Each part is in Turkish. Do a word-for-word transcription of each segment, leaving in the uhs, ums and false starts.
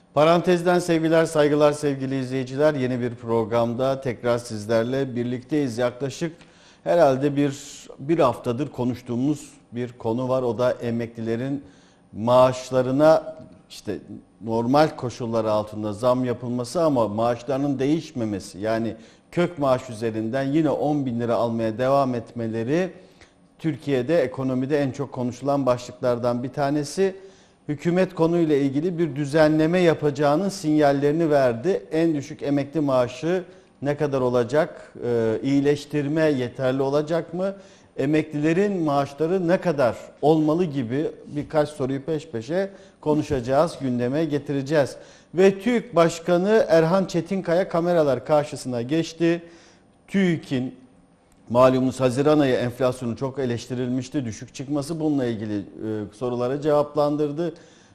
Parantezden sevgiler, saygılar sevgili izleyiciler. Yeni bir programda tekrar sizlerle birlikteyiz. Yaklaşık herhalde bir, bir haftadır konuştuğumuz bir konu var. O da emeklilerin maaşlarına işte normal koşullar altında zam yapılması ama maaşlarının değişmemesi. Yani kök maaş üzerinden yine on bin lira almaya devam etmeleri Türkiye'de ekonomide en çok konuşulan başlıklardan bir tanesi. Hükümet konuyla ilgili bir düzenleme yapacağının sinyallerini verdi. En düşük emekli maaşı ne kadar olacak? Ee, iyileştirme yeterli olacak mı? Emeklilerin maaşları ne kadar olmalı gibi birkaç soruyu peş peşe konuşacağız, gündeme getireceğiz. Ve TÜİK Başkanı Erhan Çetinkaya kameralar karşısına geçti. TÜİK'in malumunuz Haziran ayı enflasyonu çok eleştirilmişti. Düşük çıkması bununla ilgili e, sorulara cevaplandırdı.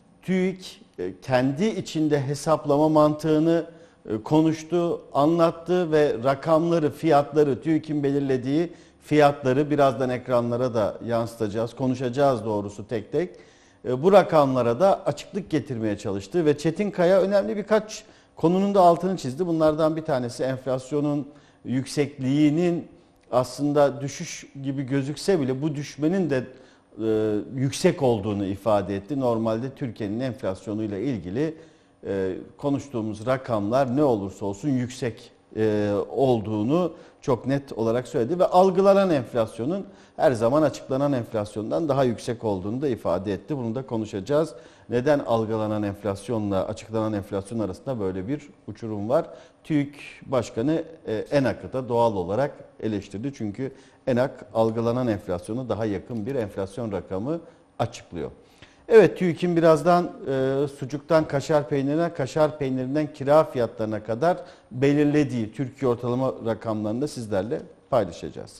TÜİK e, kendi içinde hesaplama mantığını e, konuştu, anlattı ve rakamları, fiyatları, TÜİK'in belirlediği fiyatları birazdan ekranlara da yansıtacağız, konuşacağız doğrusu tek tek. E, bu rakamlara da açıklık getirmeye çalıştı ve Çetinkaya önemli birkaç konunun da altını çizdi. Bunlardan bir tanesi enflasyonun yüksekliğinin aslında düşüş gibi gözükse bile bu düşmenin de e, yüksek olduğunu ifade etti. Normalde Türkiye'nin enflasyonuyla ilgili e, konuştuğumuz rakamlar ne olursa olsun yüksek e, olduğunu çok net olarak söyledi ve algılanan enflasyonun her zaman açıklanan enflasyondan daha yüksek olduğunu da ifade etti. Bunu da konuşacağız. Neden algılanan enflasyonla açıklanan enflasyon arasında böyle bir uçurum var? TÜİK Başkanı ENAK'ı da doğal olarak eleştirdi. Çünkü ENAK algılanan enflasyonu daha yakın bir enflasyon rakamı açıklıyor. Evet, TÜİK'in birazdan e, sucuktan kaşar peynirine, kaşar peynirinden kira fiyatlarına kadar belirlediği Türkiye ortalama rakamlarını da sizlerle paylaşacağız.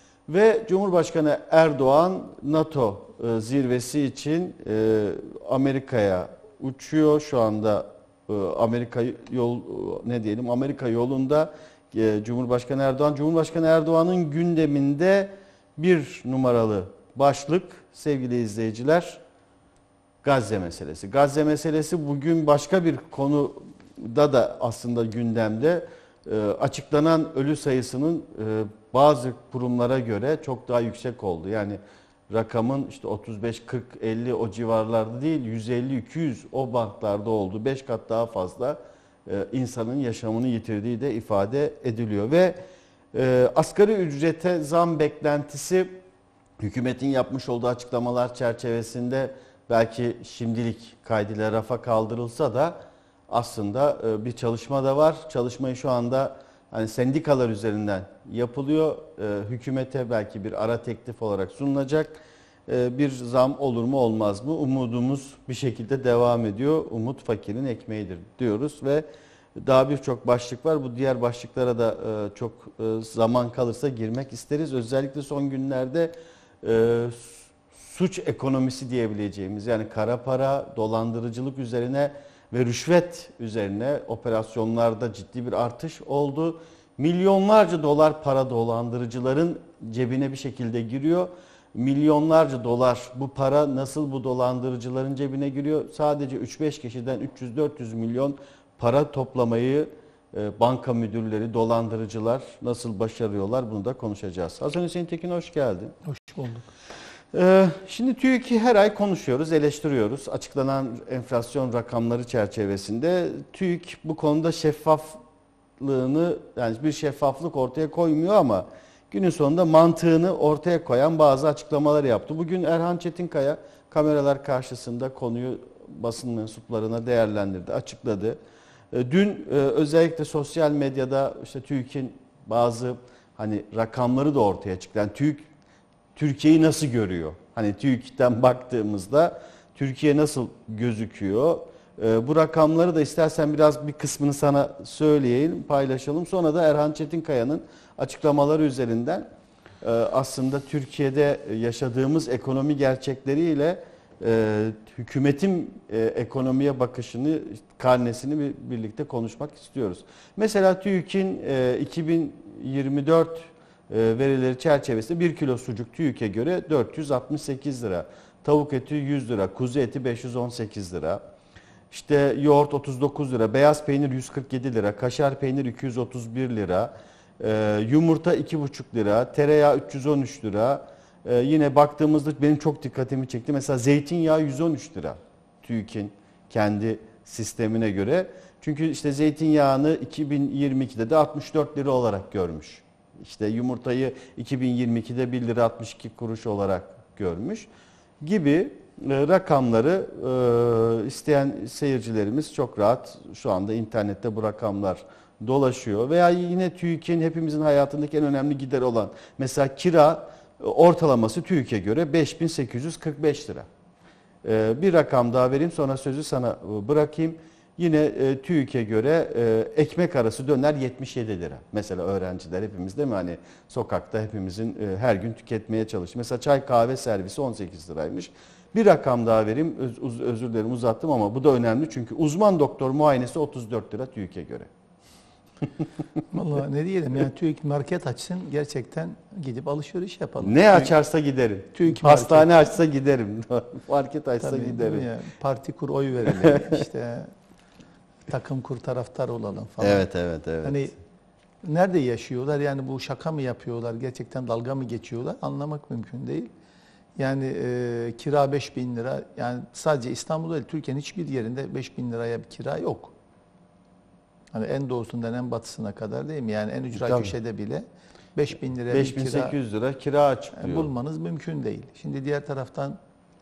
Ve Cumhurbaşkanı Erdoğan NATO e, zirvesi için e, Amerika'ya uçuyor. Şu anda e, Amerika yol ne diyelim Amerika yolunda e, Cumhurbaşkanı Erdoğan. Cumhurbaşkanı Erdoğan'ın gündeminde bir numaralı başlık sevgili izleyiciler Gazze meselesi. Gazze meselesi bugün başka bir konuda da aslında gündemde. E, açıklanan ölü sayısının e, bazı kurumlara göre çok daha yüksek oldu. Yani rakamın işte otuz beş, kırk, elli o civarlarda değil yüz elli, iki yüz o bantlarda oldu. beş kat daha fazla e, insanın yaşamını yitirdiği de ifade ediliyor. Ve e, asgari ücrete zam beklentisi hükümetin yapmış olduğu açıklamalar çerçevesinde belki şimdilik kaydıyla rafa kaldırılsa da aslında bir çalışma da var. Çalışmayı şu anda hani sendikalar üzerinden yapılıyor. Hükümete belki bir ara teklif olarak sunulacak. Bir zam olur mu olmaz mı? Umudumuz bir şekilde devam ediyor. Umut fakirin ekmeğidir diyoruz ve daha birçok başlık var. Bu diğer başlıklara da çok zaman kalırsa girmek isteriz. Özellikle son günlerde suç ekonomisi diyebileceğimiz yani kara para, dolandırıcılık üzerine ve rüşvet üzerine operasyonlarda ciddi bir artış oldu. Milyonlarca dolar para dolandırıcıların cebine bir şekilde giriyor. Milyonlarca dolar bu para nasıl bu dolandırıcıların cebine giriyor? Sadece üç beş kişiden üç yüz dört yüz milyon para toplamayı banka müdürleri, dolandırıcılar nasıl başarıyorlar bunu da konuşacağız. Hasan Hüseyin Tekin hoş geldin. Hoş bulduk. Şimdi TÜİK'i her ay konuşuyoruz, eleştiriyoruz. Açıklanan enflasyon rakamları çerçevesinde TÜİK bu konuda şeffaflığını yani bir şeffaflık ortaya koymuyor ama günün sonunda mantığını ortaya koyan bazı açıklamalar yaptı. Bugün Erhan Çetinkaya kameralar karşısında konuyu basın mensuplarına değerlendirdi, açıkladı. Dün özellikle sosyal medyada işte TÜİK'in bazı hani rakamları da ortaya çıktı. Yani TÜİK Türkiye'yi nasıl görüyor? Hani TÜİK'ten baktığımızda Türkiye nasıl gözüküyor? Ee, bu rakamları da istersen biraz bir kısmını sana söyleyeyim, paylaşalım. Sonra da Erhan Çetinkaya'nın açıklamaları üzerinden e, aslında Türkiye'de yaşadığımız ekonomi gerçekleriyle e, hükümetin e, ekonomiye bakışını, karnesini bir, birlikte konuşmak istiyoruz. Mesela TÜİK'in e, iki bin yirmi dört verileri çerçevesinde bir kilo sucuk TÜİK'e göre dört yüz altmış sekiz lira. Tavuk eti yüz lira, kuzu eti beş yüz on sekiz lira. İşte yoğurt otuz dokuz lira, beyaz peynir yüz kırk yedi lira, kaşar peynir iki yüz otuz bir lira, e, yumurta iki buçuk lira, tereyağı üç yüz on üç lira. E, yine baktığımızda benim çok dikkatimi çekti. Mesela zeytinyağı yüz on üç lira TÜİK'in kendi sistemine göre. Çünkü işte zeytinyağını iki bin yirmi ikide de altmış dört lira olarak görmüş. İşte yumurtayı iki bin yirmi ikide bir lira altmış iki kuruş olarak görmüş gibi rakamları e, isteyen seyircilerimiz çok rahat şu anda internette bu rakamlar dolaşıyor. Veya yine TÜİK'in hepimizin hayatındaki en önemli gideri olan mesela kira ortalaması TÜİK'e göre beş bin sekiz yüz kırk beş lira. E, bir rakam daha vereyim sonra sözü sana bırakayım. Yine e, TÜİK'e göre e, ekmek arası döner yetmiş yedi lira. Mesela öğrenciler hepimiz değil mi hani sokakta hepimizin e, her gün tüketmeye çalışıyor. Mesela çay kahve servisi on sekiz liraymış. Bir rakam daha vereyim, öz, özür dilerim uzattım ama bu da önemli çünkü uzman doktor muayenesi otuz dört lira TÜİK'e göre. Vallahi ne diyelim yani TÜİK market açsın gerçekten gidip alışveriş yapalım. Ne TÜİK, açarsa giderim. TÜİK Hastane açsa giderim. Market açsa tabii, giderim. yani parti kur oy verelim işte takım kur taraftar olalım falan. Evet evet evet. Hani nerede yaşıyorlar yani bu şaka mı yapıyorlar gerçekten dalga mı geçiyorlar anlamak mümkün değil. Yani e, kira beş bin lira yani sadece İstanbul'da değil Türkiye'nin hiçbir yerinde beş bin liraya bir kira yok. Hani en doğusundan en batısına kadar değil mi? Yani en ücra Tabii. köşede bile beş bin liraya beş bin bir kira sekiz yüz lira kira açıklıyor. bulmanız mümkün değil. Şimdi diğer taraftan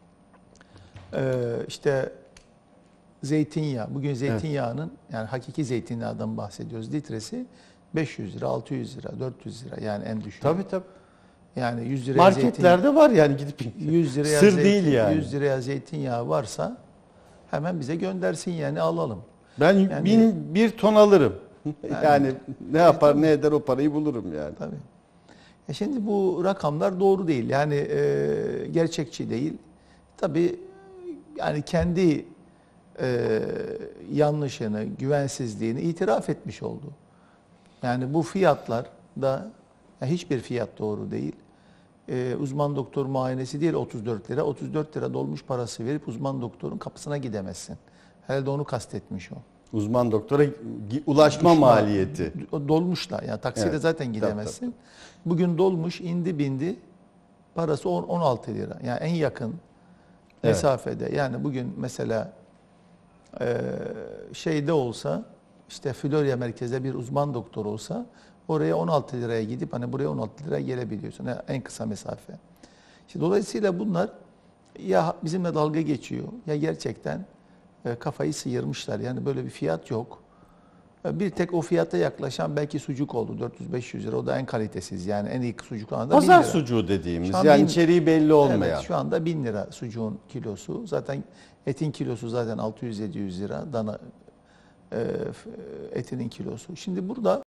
e, işte zeytinyağı. Bugün zeytinyağının yani hakiki zeytinyağından bahsediyoruz. Litresi beş yüz lira, altı yüz lira, dört yüz lira yani en düşük. Tabii tabii. Yani yüz liraya Marketlerde zeytin, var yani gidip yüz liraya sır zeytin, değil yani. yüz liraya zeytinyağı varsa hemen bize göndersin yani alalım. Ben Yani- bin bir ton alırım. Yani- Yani ne yapar tabii. ne eder o parayı bulurum yani. Tabii. E şimdi bu rakamlar doğru değil. Yani e, gerçekçi değil. Tabii yani kendi e, yanlışını, güvensizliğini itiraf etmiş oldu. Yani bu fiyatlar da ya hiçbir fiyat doğru değil. E, uzman doktor muayenesi değil otuz dört lira. otuz dört lira dolmuş parası verip uzman doktorun kapısına gidemezsin. Herhalde onu kastetmiş o. Uzman doktora ulaşma maliyeti. Dolmuşla yani taksiyle Evet, zaten tabii, gidemezsin. Bugün dolmuş indi bindi parası on on altı lira. Yani en yakın Evet. mesafede yani bugün mesela e, şeyde olsa işte Florya merkezde bir uzman doktor olsa oraya on altı liraya gidip hani buraya on altı liraya gelebiliyorsun. Yani en kısa mesafe. İşte dolayısıyla bunlar ya bizimle dalga geçiyor ya gerçekten e, kafayı sıyırmışlar. Yani böyle bir fiyat yok. Bir tek o fiyata yaklaşan belki sucuk oldu dört yüz beş yüz lira. O da en kalitesiz yani en iyi sucuklardan da bin lira. Pazar sucuğu dediğimiz Şu an yani bin- içeriği belli olmayan. Evet, şu anda bin lira sucuğun kilosu. Zaten etin kilosu zaten altı yüz yedi yüz lira. Dana e, etinin kilosu. Şimdi burada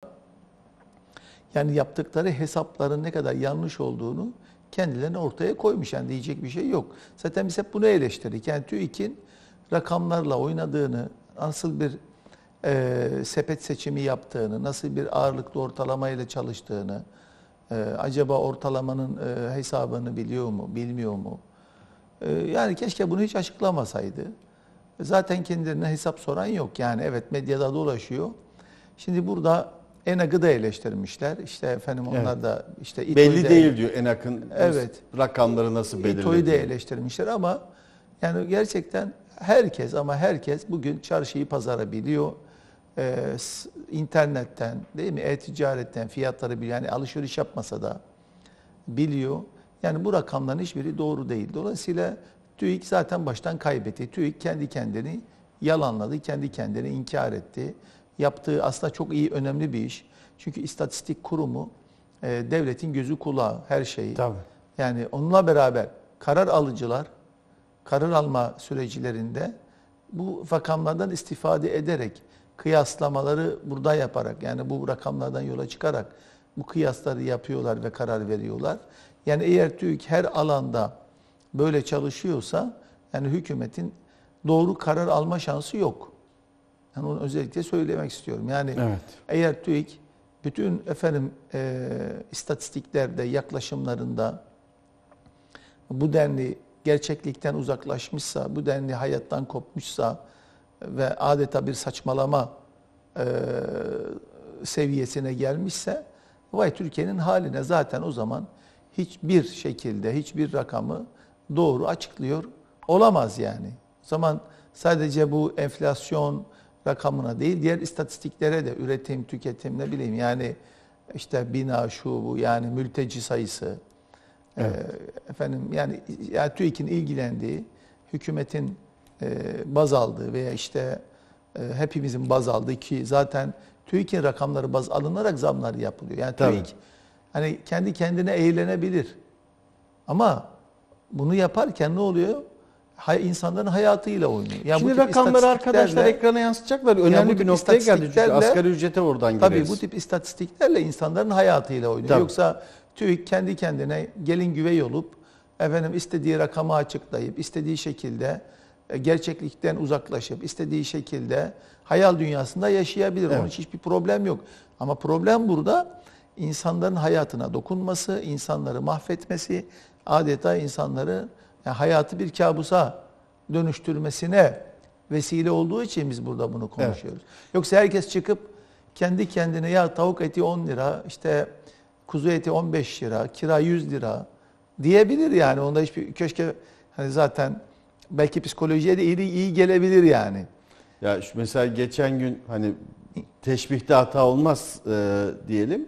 yani yaptıkları hesapların ne kadar yanlış olduğunu kendilerine ortaya koymuş. Yani diyecek bir şey yok. Zaten biz hep bunu eleştirdik. Yani TÜİK'in rakamlarla oynadığını, nasıl bir e, sepet seçimi yaptığını, nasıl bir ağırlıklı ortalamayla çalıştığını, e, acaba ortalamanın e, hesabını biliyor mu, bilmiyor mu? E, yani keşke bunu hiç açıklamasaydı. Zaten kendilerine hesap soran yok. Yani evet medyada dolaşıyor. Şimdi burada ENAG'ı da eleştirmişler. İşte efendim onlar Evet. da işte İTO'yu Belli da- değil diyor en yakın Evet. rakamları nasıl İTO'yu da belirlediği. eleştirmişler ama yani gerçekten herkes ama herkes bugün çarşıyı pazara biliyor. Ee, s- internetten değil mi e-ticaretten fiyatları biliyor. Yani alışveriş yapmasa da biliyor. Yani bu rakamların hiçbiri doğru değil. Dolayısıyla TÜİK zaten baştan kaybetti. TÜİK kendi kendini yalanladı, kendi kendini inkar etti. Yaptığı aslında çok iyi, önemli bir iş. Çünkü istatistik kurumu e, devletin gözü kulağı, her şeyi. Tabii. Yani onunla beraber karar alıcılar, karar alma süreçlerinde bu rakamlardan istifade ederek, kıyaslamaları burada yaparak, yani bu rakamlardan yola çıkarak bu kıyasları yapıyorlar ve karar veriyorlar. Yani eğer TÜİK her alanda böyle çalışıyorsa, yani hükümetin doğru karar alma şansı yok. Yani onu özellikle söylemek istiyorum. Yani Evet. eğer TÜİK bütün efendim e, istatistiklerde, yaklaşımlarında bu denli gerçeklikten uzaklaşmışsa, bu denli hayattan kopmuşsa, ve adeta bir saçmalama e, seviyesine gelmişse, vay Türkiye'nin haline. Zaten o zaman hiçbir şekilde hiçbir rakamı doğru açıklıyor olamaz yani. O zaman sadece bu enflasyon rakamına değil, diğer istatistiklere de, üretim, tüketim, ne bileyim yani işte bina, şu bu, yani mülteci sayısı, evet. e, efendim yani, yani TÜİK'in ilgilendiği, hükümetin e, baz aldığı veya işte e, hepimizin baz aldığı, ki zaten TÜİK'in rakamları baz alınarak zamlar yapılıyor. Yani Tabii. TÜİK hani kendi kendine eğlenebilir. Ama bunu yaparken ne oluyor? Hay, insanların hayatıyla oynuyor. Yani Şimdi rakamları arkadaşlar ekrana yansıtacaklar. Önemli yani bir noktaya geldi çünkü asgari ücrete oradan gireriz. Tabii bu tip istatistiklerle insanların hayatıyla oynuyor. Tabii. Yoksa TÜİK kendi kendine gelin güvey olup efendim istediği rakamı açıklayıp istediği şekilde gerçeklikten uzaklaşıp istediği şekilde hayal dünyasında yaşayabilir. Evet. Onun için hiçbir problem yok. Ama problem burada insanların hayatına dokunması, insanları mahvetmesi, adeta insanları yani hayatı bir kabusa dönüştürmesine vesile olduğu için biz burada bunu konuşuyoruz. Evet. Yoksa herkes çıkıp kendi kendine ya tavuk eti on lira, işte kuzu eti on beş lira, kira yüz lira diyebilir yani. Onda hiçbir köşke hani zaten belki psikolojiye de iyi, iyi gelebilir yani. Ya şu mesela geçen gün hani teşbihte hata olmaz e, diyelim.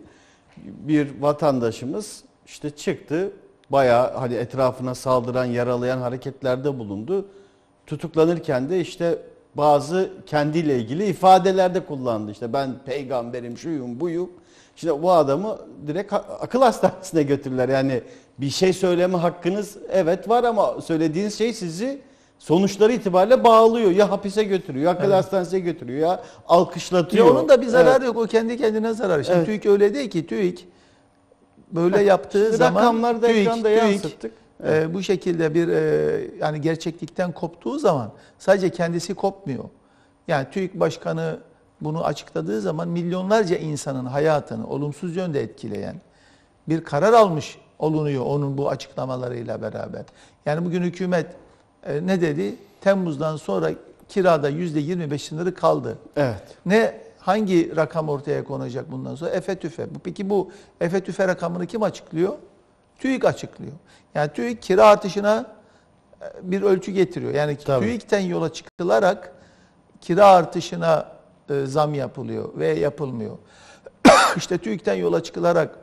Bir vatandaşımız işte çıktı, bayağı hani etrafına saldıran, yaralayan hareketlerde bulundu. Tutuklanırken de işte bazı kendiyle ilgili ifadelerde kullandı. İşte ben peygamberim, şuyum, buyum. İşte bu adamı direkt akıl hastanesine götürdüler. Yani bir şey söyleme hakkınız evet var ama söylediğiniz şey sizi sonuçları itibariyle bağlıyor. Ya hapise götürüyor, ya akıl evet. hastanesine götürüyor, ya alkışlatıyor. Ya onun da bir zararı evet. yok. O kendi kendine zarar. Şimdi evet. TÜİK öyle değil ki. TÜİK böyle Bak, yaptığı şimdi zaman rakamları da TÜİK, ekranda TÜİK yansıttık. Evet. e, bu şekilde bir e, yani gerçeklikten koptuğu zaman sadece kendisi kopmuyor. Yani TÜİK Başkanı bunu açıkladığı zaman milyonlarca insanın hayatını olumsuz yönde etkileyen bir karar almış olunuyor onun bu açıklamalarıyla beraber. Yani bugün hükümet e, ne dedi? Temmuz'dan sonra kirada yüzde yirmi beş sınırı kaldı. Evet. Ne hangi rakam ortaya konacak bundan sonra? Efe tüfe. Peki bu efe tüfe rakamını kim açıklıyor? TÜİK açıklıyor. Yani TÜİK kira artışına bir ölçü getiriyor. Yani Tabii. TÜİK'ten yola çıkılarak kira artışına e, zam yapılıyor ve yapılmıyor. İşte TÜİK'ten yola çıkılarak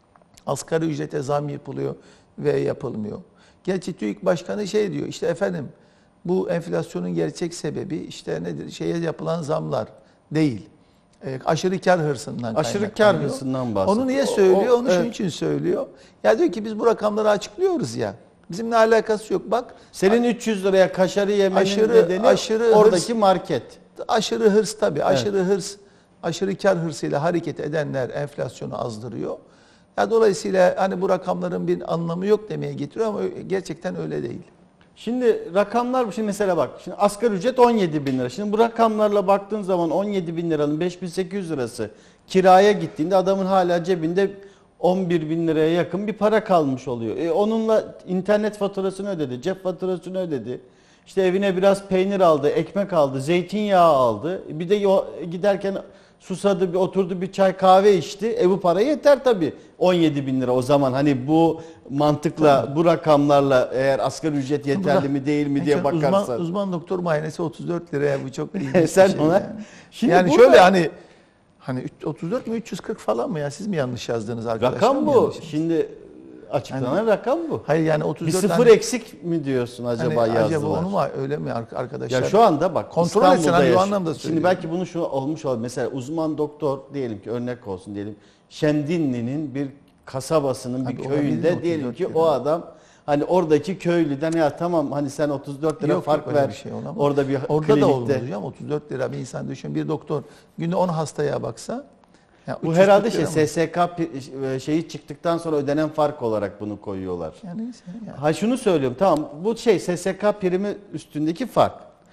asgari ücrete zam yapılıyor ve yapılmıyor. Gerçi TÜİK Başkanı şey diyor, işte efendim bu enflasyonun gerçek sebebi işte nedir? Şeye yapılan zamlar değil. E, aşırı kar hırsından Aşırı kar hırsından bahsediyor. Onu niye söylüyor? O, o, Onu evet. şunun için söylüyor. Ya diyor ki biz bu rakamları açıklıyoruz ya. Bizimle alakası yok. Bak. Senin üç yüz liraya kaşarı yemenin aşırı, nedeni aşırı oradaki hırs, market. Aşırı hırs tabii. Evet. Aşırı hırs, aşırı kar hırsıyla hareket edenler enflasyonu azdırıyor. Ya dolayısıyla hani bu rakamların bir anlamı yok demeye getiriyor ama gerçekten öyle değil. Şimdi rakamlar, şimdi mesela bak, şimdi asgari ücret on yedi bin lira. Şimdi bu rakamlarla baktığın zaman on yedi bin liranın beş bin sekiz yüz lirası kiraya gittiğinde adamın hala cebinde on bir bin liraya yakın bir para kalmış oluyor. E onunla internet faturasını ödedi, cep faturasını ödedi. İşte evine biraz peynir aldı, ekmek aldı, zeytinyağı aldı. Bir de giderken susadı, bir oturdu, bir çay kahve içti. E bu para yeter tabii. on yedi bin lira o zaman hani bu mantıkla, tabii. bu rakamlarla eğer asgari ücret yeterli mi değil mi diye bakarsan. Uzman, uzman doktor muayenesi otuz dört liraya, bu çok iyi bir Sen şey ona, yani. Şimdi yani burada, şöyle hani hani otuz dört mü üç yüz kırk falan mı ya, siz mi yanlış yazdınız arkadaşlar? Rakam bu. Şimdi açıklanan hani, rakam bu. Hayır yani otuz dört bir sıfır hani, eksik mi diyorsun acaba hani, yazdılar? Acaba onu mu öyle mi arkadaşlar? Ya şu anda bak kontrol etsen hani o anlamda söylüyorum. Şimdi belki bunu şu olmuş olabilir. Mesela uzman doktor diyelim ki, örnek olsun diyelim. Şendinli'nin bir kasabasının Tabii bir köyünde diyelim ki o adam hani oradaki köylüden ya tamam hani sen otuz dört lira yok, fark yok, ver. Bir şey orada bir orada klinikte. da olur hocam, otuz dört lira bir insan düşün, bir doktor günde on hastaya baksa. Ya bu herhalde şey S S K şeyi çıktıktan sonra ödenen fark olarak bunu koyuyorlar. Yani, yani. Ha şunu söylüyorum, tamam bu şey S S K primi üstündeki fark.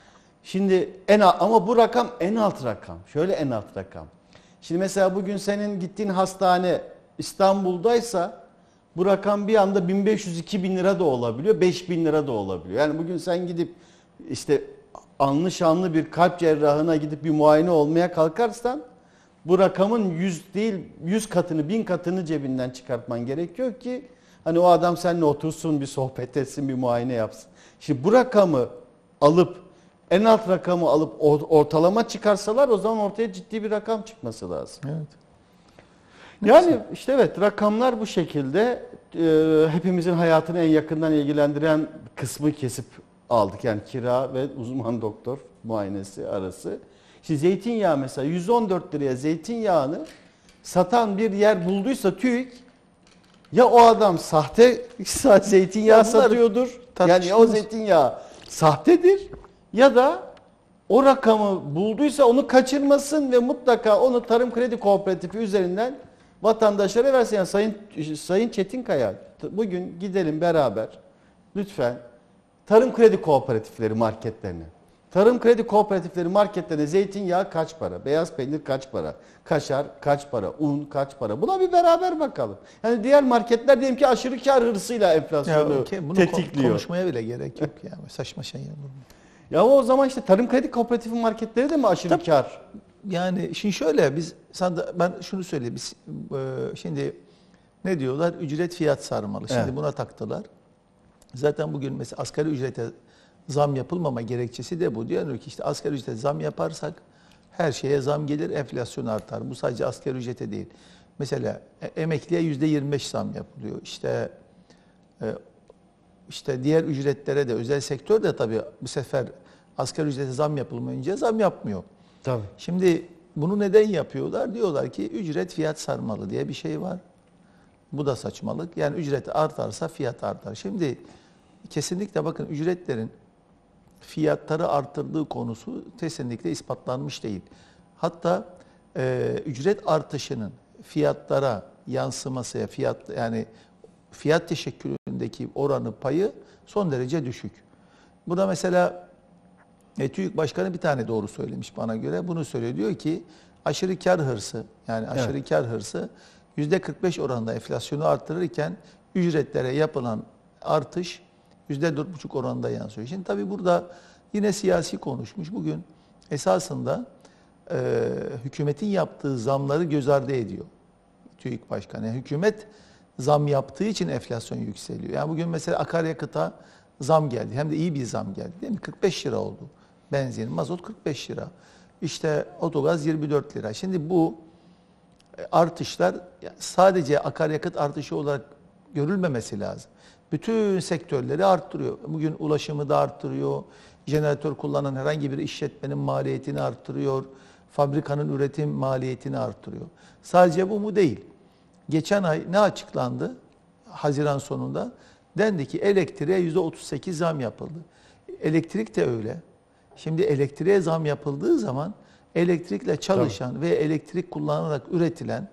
Şimdi en alt, ama bu rakam en alt rakam. Şöyle en alt rakam. Şimdi mesela bugün senin gittiğin hastane İstanbul'daysa bu rakam bir anda bin beş yüz iki bin lira da olabiliyor, beş bin lira da olabiliyor. Yani bugün sen gidip işte anlı şanlı bir kalp cerrahına gidip bir muayene olmaya kalkarsan bu rakamın yüz değil yüz katını, bin katını cebinden çıkartman gerekiyor ki hani o adam seninle otursun, bir sohbet etsin, bir muayene yapsın. Şimdi bu rakamı alıp en alt rakamı alıp ortalama çıkarsalar o zaman ortaya ciddi bir rakam çıkması lazım. Evet. Yani işte evet, rakamlar bu şekilde e, hepimizin hayatını en yakından ilgilendiren kısmı kesip aldık. Yani kira ve uzman doktor muayenesi arası. Şimdi zeytinyağı mesela yüz on dört liraya zeytinyağını satan bir yer bulduysa TÜİK, ya o adam sahte zeytinyağı Ya satıyordur. Yani ya o zeytinyağı sahtedir ya da o rakamı bulduysa onu kaçırmasın ve mutlaka onu Tarım Kredi Kooperatifi üzerinden vatandaşlara versin. Yani Sayın Sayın Çetinkaya, bugün gidelim beraber lütfen Tarım Kredi Kooperatifleri marketlerine. Tarım Kredi Kooperatifleri marketlerine zeytinyağı kaç para? Beyaz peynir kaç para? Kaşar kaç para? Un kaç para? Buna bir beraber bakalım. Yani diğer marketler diyelim ki aşırı kar hırsıyla enflasyonu Ya, okay, bunu tetikliyor. Konuşmaya bile gerek yok ya. Saçma şey ya. Ya o zaman işte Tarım Kredi Kooperatifi marketleri de mi aşırı Tabii. kar? Yani şimdi şöyle biz ben şunu söyleyeyim. Biz şimdi ne diyorlar? Ücret fiyat sarmalı. Şimdi Evet. buna taktılar. Zaten bugün mesela asgari ücrete zam yapılmama gerekçesi de bu. Diyor ki işte asgari ücrete zam yaparsak her şeye zam gelir, enflasyon artar. Bu sadece asgari ücrete değil. Mesela emekliye yüzde yirmi beş zam yapılıyor. İşte işte diğer ücretlere de, özel sektör de tabii bu sefer asgari ücrete zam yapılmayınca zam yapmıyor. Tabii. Şimdi bunu neden yapıyorlar? Diyorlar ki ücret fiyat sarmalı diye bir şey var. Bu da saçmalık. Yani ücret artarsa fiyat artar. Şimdi kesinlikle bakın ücretlerin fiyatları arttırdığı konusu kesinlikle ispatlanmış değil. Hatta e, ücret artışının fiyatlara yansıması, fiyat yani fiyat teşekkülündeki oranı payı son derece düşük. Burada mesela e, TÜİK Başkanı bir tane doğru söylemiş bana göre. Bunu söylüyor. Diyor ki aşırı kar hırsı, yani aşırı evet. kar hırsı yüzde kırk beş oranında enflasyonu arttırırken ücretlere yapılan artış yüzde dört buçuk oranında yansıyor. Şimdi tabii burada yine siyasi konuşmuş. Bugün esasında e, hükümetin yaptığı zamları göz ardı ediyor TÜİK Başkanı. Yani hükümet zam yaptığı için enflasyon yükseliyor. Yani bugün mesela akaryakıta zam geldi. Hem de iyi bir zam geldi değil mi? kırk beş lira oldu. Benzin, mazot kırk beş lira. İşte otogaz yirmi dört lira. Şimdi bu artışlar sadece akaryakıt artışı olarak görülmemesi lazım. Bütün sektörleri arttırıyor. Bugün ulaşımı da arttırıyor. Jeneratör kullanan herhangi bir işletmenin maliyetini arttırıyor. Fabrikanın üretim maliyetini arttırıyor. Sadece bu mu değil. Geçen ay ne açıklandı? Haziran sonunda dendi ki elektriğe yüzde otuz sekiz zam yapıldı. Elektrik de öyle. Şimdi elektriğe zam yapıldığı zaman elektrikle çalışan Tabii. ve elektrik kullanarak üretilen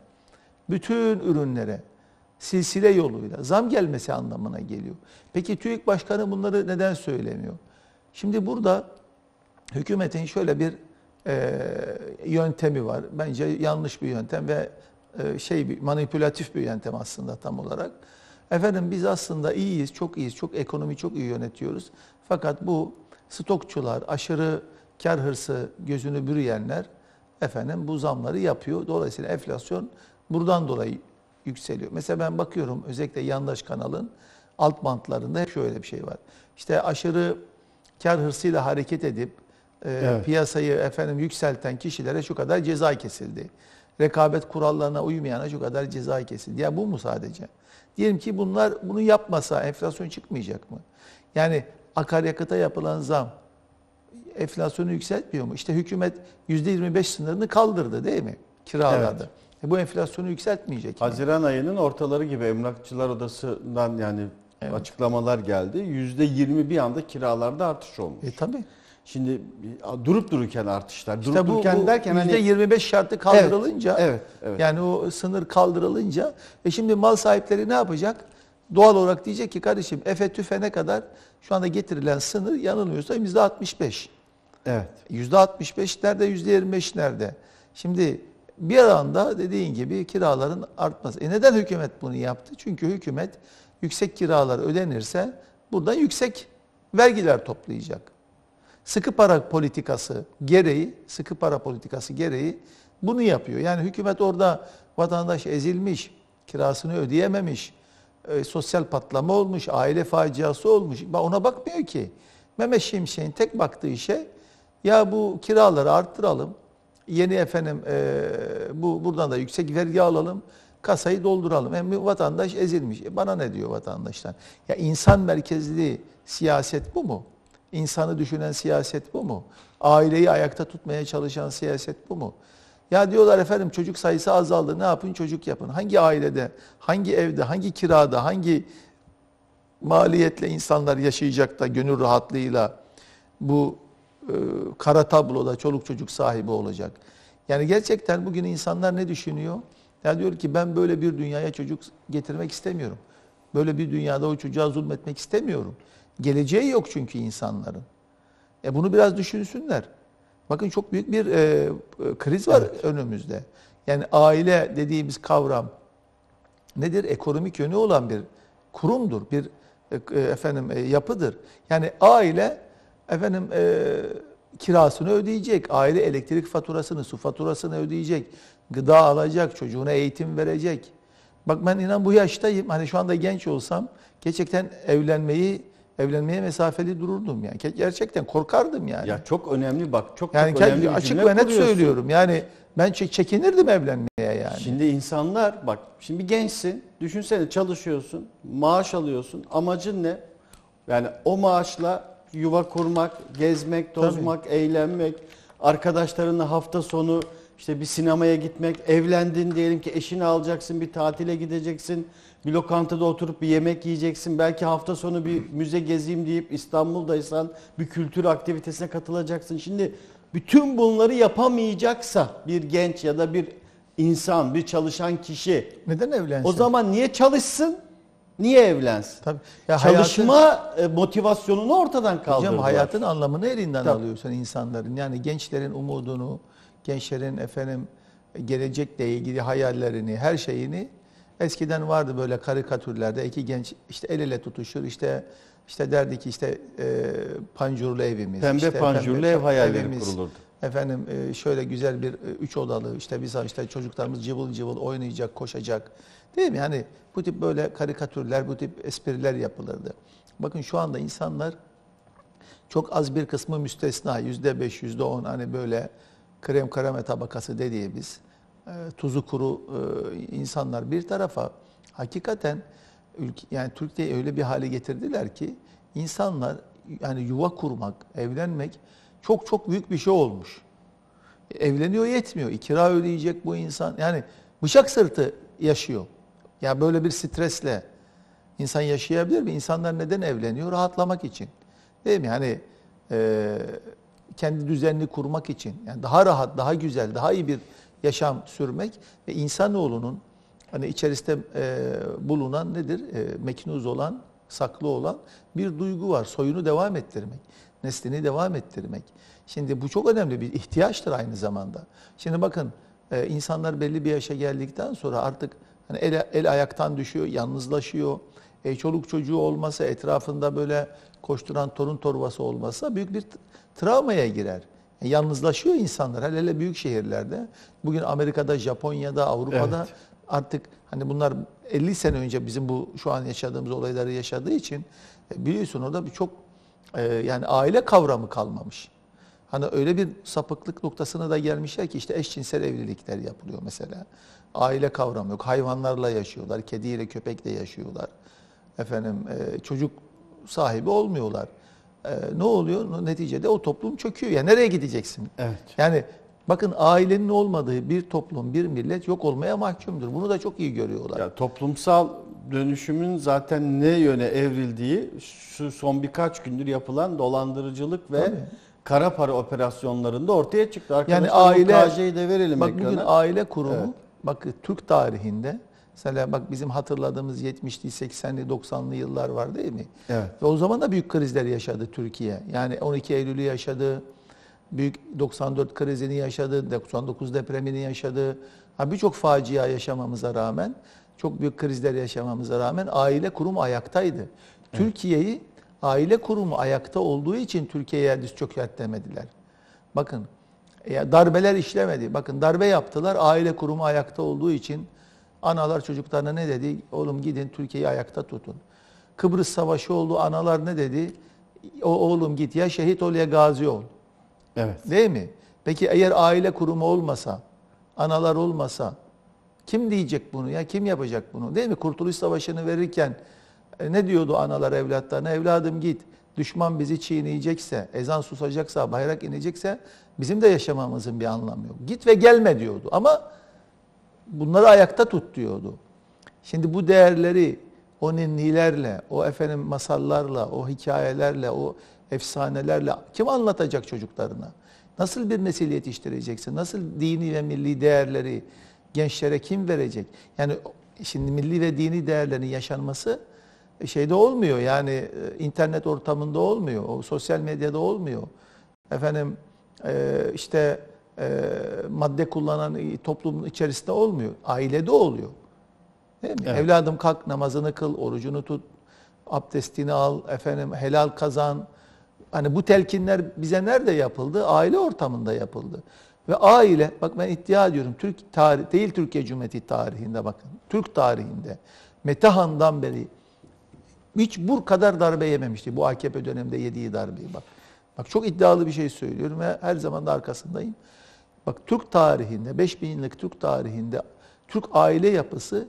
bütün ürünlere silsile yoluyla zam gelmesi anlamına geliyor. Peki TÜİK Başkanı bunları neden söylemiyor? Şimdi burada hükümetin şöyle bir e, yöntemi var. Bence yanlış bir yöntem ve e, şey bir manipülatif bir yöntem aslında tam olarak. Efendim biz aslında iyiyiz, çok iyiyiz, çok ekonomi çok iyi yönetiyoruz. Fakat bu stokçular, aşırı kar hırsı gözünü bürüyenler efendim bu zamları yapıyor. Dolayısıyla enflasyon buradan dolayı yükseliyor. Mesela ben bakıyorum özellikle yandaş kanalın alt bantlarında hep şöyle bir şey var. İşte aşırı kar hırsıyla hareket edip e, evet. piyasayı efendim yükselten kişilere şu kadar ceza kesildi. Rekabet kurallarına uymayana şu kadar ceza kesildi. Ya bu mu sadece? Diyelim ki bunlar bunu yapmasa enflasyon çıkmayacak mı? Yani akaryakıta yapılan zam enflasyonu yükseltmiyor mu? İşte hükümet yüzde yirmi beş sınırını kaldırdı değil mi? Kiralarda. Evet. E bu enflasyonu yükseltmeyecek. Haziran mi? ayının ortaları gibi Emlakçılar Odası'ndan yani evet. açıklamalar geldi. yüzde yirmi bir anda kiralarda artış olmuş. E tabii. Şimdi durup dururken artışlar. İşte durup bu, dururken bu derken yüzde yirmi beş hani... şartı kaldırılınca evet, evet, evet. yani o sınır kaldırılınca e şimdi mal sahipleri ne yapacak? Doğal olarak diyecek ki kardeşim Efe tüfe ne kadar şu anda getirilen sınır yanılmıyorsa yüzde altmış beş. Evet. yüzde altmış beş nerede, yüzde yirmi beş nerede? Şimdi bir anda dediğin gibi kiraların artması. E neden hükümet bunu yaptı? Çünkü hükümet yüksek kiralar ödenirse buradan yüksek vergiler toplayacak. Sıkı para politikası gereği, sıkı para politikası gereği bunu yapıyor. Yani hükümet orada vatandaş ezilmiş, kirasını ödeyememiş, e, sosyal patlama olmuş, aile faciası olmuş. Ona bakmıyor ki. Mehmet Şimşek'in tek baktığı şey, ya bu kiraları arttıralım, yeni efendim e, bu buradan da yüksek vergi alalım, kasayı dolduralım. Hem vatandaş ezilmiş. E bana ne diyor vatandaşlar? Ya insan merkezli siyaset bu mu? İnsanı düşünen siyaset bu mu? Aileyi ayakta tutmaya çalışan siyaset bu mu? Ya diyorlar efendim çocuk sayısı azaldı. Ne yapın? Çocuk yapın. Hangi ailede, hangi evde, hangi kirada, hangi maliyetle insanlar yaşayacak da gönül rahatlığıyla bu e, kara tabloda çoluk çocuk sahibi olacak? Yani gerçekten bugün insanlar ne düşünüyor? Ya diyor ki ben böyle bir dünyaya çocuk getirmek istemiyorum. Böyle bir dünyada o çocuğa zulmetmek istemiyorum. Geleceği yok çünkü insanların. E bunu biraz düşünsünler. Bakın çok büyük bir e, kriz var evet. önümüzde. Yani aile dediğimiz kavram nedir? Ekonomik yönü olan bir kurumdur, bir e, efendim e, yapıdır. Yani aile efendim e, kirasını ödeyecek, aile elektrik faturasını, su faturasını ödeyecek, gıda alacak, çocuğuna eğitim verecek. Bak ben inan bu yaştayım. Hani şu anda genç olsam gerçekten evlenmeyi evlenmeye mesafeli dururdum yani. Gerçekten korkardım yani. Ya çok önemli bak. Çok yani çok önemli bir açık cümle ve net kuruyorsun. söylüyorum. Yani ben çekinirdim evlenmeye yani. Şimdi insanlar bak şimdi bir gençsin. Düşünsene çalışıyorsun. Maaş alıyorsun. Amacın ne? Yani o maaşla yuva kurmak, gezmek, tozmak, Tabii. eğlenmek, arkadaşlarınla hafta sonu işte bir sinemaya gitmek, evlendin diyelim ki eşini alacaksın, bir tatile gideceksin, bir lokantada oturup bir yemek yiyeceksin, belki hafta sonu bir müze gezeyim deyip İstanbul'daysan bir kültür aktivitesine katılacaksın. Şimdi bütün bunları yapamayacaksa bir genç ya da bir insan, bir çalışan kişi neden evlensin? O zaman niye çalışsın? Niye evlensin? Tabii. Ya Çalışma hayatın, motivasyonunu ortadan kaldırdılar. Hocam hayatın anlamını elinden Tabii. alıyorsun insanların. Yani gençlerin umudunu, gençlerin efendim gelecekle ilgili hayallerini, her şeyini eskiden vardı böyle karikatürlerde iki genç işte el ele tutuşur işte işte derdi ki işte e, panjurlu evimiz. Pembe işte panjurlu pembe, ev hayalleri evimiz, kurulurdu. Efendim e, şöyle güzel bir e, üç odalı işte biz işte çocuklarımız cıvıl cıvıl oynayacak, koşacak. Değil mi? Yani bu tip böyle karikatürler, bu tip espriler yapılırdı. Bakın şu anda insanlar çok az bir kısmı müstesna, yüzde beş, yüzde on hani böyle krem karame tabakası dediğimiz e, tuzu kuru e, insanlar bir tarafa hakikaten ülke, yani Türkiye'yi öyle bir hale getirdiler ki insanlar yani yuva kurmak, evlenmek çok çok büyük bir şey olmuş. Evleniyor yetmiyor. Kira ödeyecek bu insan. Yani bıçak sırtı yaşıyor. Ya böyle bir stresle insan yaşayabilir mi? İnsanlar neden evleniyor? Rahatlamak için. Değil mi? Yani e, kendi düzenini kurmak için. Yani daha rahat, daha güzel, daha iyi bir yaşam sürmek ve insanoğlunun hani içerisinde e, bulunan nedir? E, meknuz olan, saklı olan bir duygu var. Soyunu devam ettirmek, neslini devam ettirmek. Şimdi bu çok önemli bir ihtiyaçtır aynı zamanda. Şimdi bakın e, insanlar belli bir yaşa geldikten sonra artık hani el, el ayaktan düşüyor, yalnızlaşıyor. E, çoluk çocuğu olmasa, etrafında böyle koşturan torun torbası olmasa büyük bir travmaya girer. E, yalnızlaşıyor insanlar, hele hele büyük şehirlerde. Bugün Amerika'da, Japonya'da, Avrupa'da evet. artık hani bunlar elli sene önce bizim bu şu an yaşadığımız olayları yaşadığı için e, biliyorsun orada bir çok e, yani aile kavramı kalmamış. Hani öyle bir sapıklık noktasına da gelmişler ki işte eşcinsel evlilikler yapılıyor mesela. Aile kavramı yok. Hayvanlarla yaşıyorlar. Kediyle, köpekle yaşıyorlar. Efendim e, çocuk sahibi olmuyorlar. E, ne oluyor? Neticede o toplum çöküyor. Ya nereye gideceksin? Evet. Yani bakın ailenin olmadığı bir toplum, bir millet yok olmaya mahkumdur. Bunu da çok iyi görüyorlar. Ya toplumsal dönüşümün zaten ne yöne evrildiği şu son birkaç gündür yapılan dolandırıcılık ve Tabii. kara para operasyonlarında ortaya çıktı. Arkadaşlar yani aile, K J'yi de verelim bak ekrana. Bugün aile kurumu, evet. bak Türk tarihinde, mesela bak bizim hatırladığımız yetmişli, seksenli, doksanlı yıllar var değil mi? Evet. Ve o zaman da büyük krizler yaşadı Türkiye. Yani on iki Eylül'ü yaşadı, büyük doksan dört krizini yaşadı, doksan dokuz depremini yaşadı. Ha, birçok facia yaşamamıza rağmen, çok büyük krizler yaşamamıza rağmen aile kurumu ayaktaydı. Evet. Türkiye'yi Aile kurumu ayakta olduğu için Türkiye'ye diz çökert demediler. Bakın ya darbeler işlemedi. Bakın darbe yaptılar. Aile kurumu ayakta olduğu için analar çocuklarına ne dedi? Oğlum gidin Türkiye'yi ayakta tutun. Kıbrıs Savaşı oldu. Analar ne dedi? O oğlum git ya şehit ol ya gazi ol. Evet. Değil mi? Peki eğer aile kurumu olmasa, analar olmasa kim diyecek bunu ya? Kim yapacak bunu? Değil mi? Kurtuluş Savaşı'nı verirken e, ne diyordu analar evlatlarına? Evladım git. Düşman bizi çiğneyecekse, ezan susacaksa, bayrak inecekse bizim de yaşamamızın bir anlamı yok. Git ve gelme diyordu. Ama bunları ayakta tut diyordu. Şimdi bu değerleri o ninnilerle, o efendim masallarla, o hikayelerle, o efsanelerle kim anlatacak çocuklarına? Nasıl bir nesil yetiştireceksin? Nasıl dini ve milli değerleri gençlere kim verecek? Yani şimdi milli ve dini değerlerin yaşanması şeyde olmuyor. Yani internet ortamında olmuyor. O sosyal medyada olmuyor. Efendim işte madde kullanan toplumun içerisinde olmuyor. Ailede oluyor. Değil mi? Evet. Evladım kalk namazını kıl, orucunu tut, abdestini al, efendim helal kazan. Hani bu telkinler bize nerede yapıldı? Aile ortamında yapıldı. Ve aile, bak ben iddia ediyorum, Türk tarih değil Türkiye Cumhuriyeti tarihinde bakın. Türk tarihinde Metehan'dan beri hiç bu kadar darbe yememişti. Bu A K P döneminde yediği darbeyi bak. Bak çok iddialı bir şey söylüyorum ve her zaman da arkasındayım. Bak Türk tarihinde, beş bin yıllık Türk tarihinde Türk aile yapısı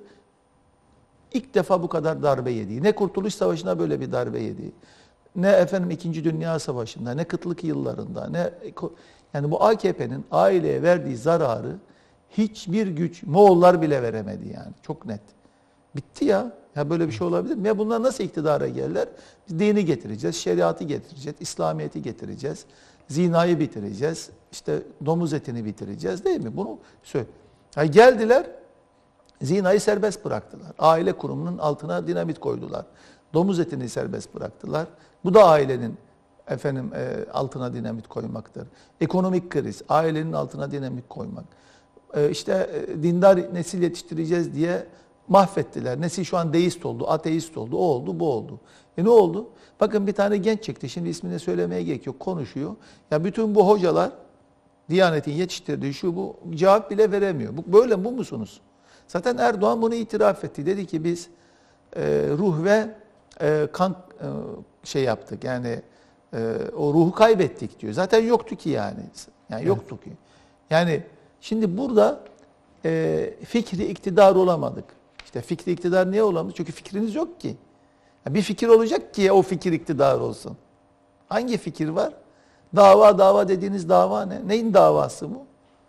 ilk defa bu kadar darbe yedi. Ne Kurtuluş Savaşı'na böyle bir darbe yedi. Ne efendim İkinci Dünya Savaşı'nda, ne kıtlık yıllarında, ne yani bu A K P'nin aileye verdiği zararı hiçbir güç, Moğollar bile veremedi yani. Çok net. Bitti ya. Ya böyle bir şey olabilir mi? Ya bunlar nasıl iktidara gelirler? Biz dini getireceğiz, şeriatı getireceğiz, İslamiyet'i getireceğiz, zinayı bitireceğiz, işte domuz etini bitireceğiz değil mi? Bunu söyle. Ya geldiler, zinayı serbest bıraktılar. Aile kurumunun altına dinamit koydular. Domuz etini serbest bıraktılar. Bu da ailenin efendim e, altına dinamit koymaktır. Ekonomik kriz, ailenin altına dinamit koymak. E, işte e, dindar nesil yetiştireceğiz diye mahvettiler. Nesil şu an deist oldu, ateist oldu, o oldu, bu oldu. E ne oldu? Bakın bir tane genç çıktı. Şimdi ismini söylemeye gerek yok. Konuşuyor. Ya bütün bu hocalar Diyanet'in yetiştirdiği şu bu cevap bile veremiyor. Bu, böyle bu musunuz? Zaten Erdoğan bunu itiraf etti. Dedi ki biz e, ruh ve e, kan e, şey yaptık. Yani e, o ruhu kaybettik diyor. Zaten yoktu ki yani. Yani yoktu ki. Yani şimdi burada e, fikri iktidar olamadık. İşte fikri iktidar niye olamadı? Çünkü fikriniz yok ki. Yani bir fikir olacak ki o fikir iktidar olsun. Hangi fikir var? Dava dava dediğiniz dava ne? Neyin davası bu?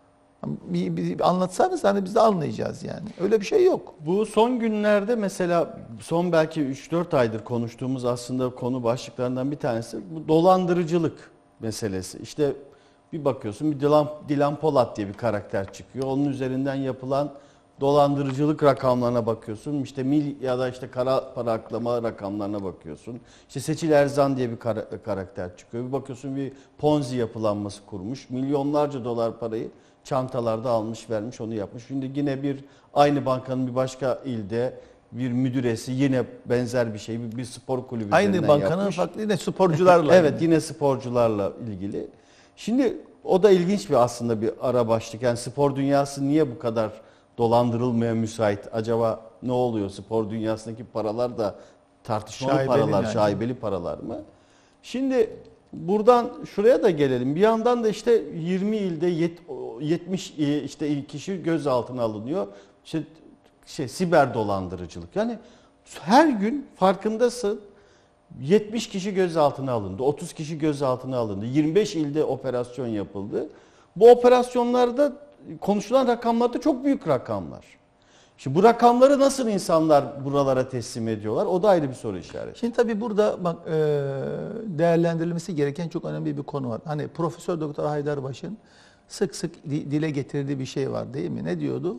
Bir, bir, bir anlatsanız hani biz de anlayacağız yani. Öyle bir şey yok. Bu son günlerde mesela son belki üç dört aydır konuştuğumuz aslında konu başlıklarından bir tanesi bu dolandırıcılık meselesi. İşte bir bakıyorsun bir Dilan, Dilan Polat diye bir karakter çıkıyor. Onun üzerinden yapılan dolandırıcılık rakamlarına bakıyorsun. İşte mil ya da işte kara para aklama rakamlarına bakıyorsun. İşte Seçil Erzan diye bir kar- karakter çıkıyor. Bir bakıyorsun bir Ponzi yapılanması kurmuş. Milyonlarca dolar parayı çantalarda almış vermiş onu yapmış. Şimdi yine bir aynı bankanın bir başka ilde bir müdüresi yine benzer bir şey bir, bir spor kulübü aynı bankanın yapmış. farklı yine sporcularla. Evet yine sporcularla ilgili. Şimdi o da ilginç bir aslında bir ara başlık. Yani spor dünyası niye bu kadar dolandırılmaya müsait? Acaba ne oluyor? Spor dünyasındaki paralar da tartışmalı Şaibeli paralar, yani. şaibeli paralar mı? Şimdi buradan şuraya da gelelim. Bir yandan da işte yirmi ilde yetmiş işte kişi gözaltına alınıyor. İşte şey siber dolandırıcılık. Yani her gün farkındasın yetmiş kişi gözaltına alındı. otuz kişi gözaltına alındı. yirmi beş ilde operasyon yapıldı. Bu operasyonlarda konuşulan rakamlar da çok büyük rakamlar. Şimdi bu rakamları nasıl insanlar buralara teslim ediyorlar? O da ayrı bir soru işareti. Şimdi tabii burada bak değerlendirilmesi gereken çok önemli bir konu var. Hani Profesör Doktor Haydarbaş'ın sık sık dile getirdiği bir şey var değil mi? Ne diyordu?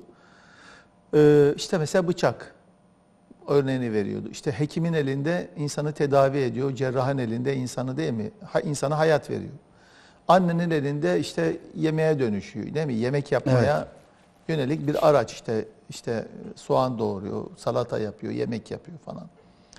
İşte mesela bıçak örneğini veriyordu. İşte hekimin elinde insanı tedavi ediyor, cerrahın elinde insanı değil mi? İnsana hayat veriyor. Annenin elinde işte yemeğe dönüşüyor değil mi? Yemek yapmaya evet. yönelik bir araç işte işte soğan doğuruyor, salata yapıyor, yemek yapıyor falan.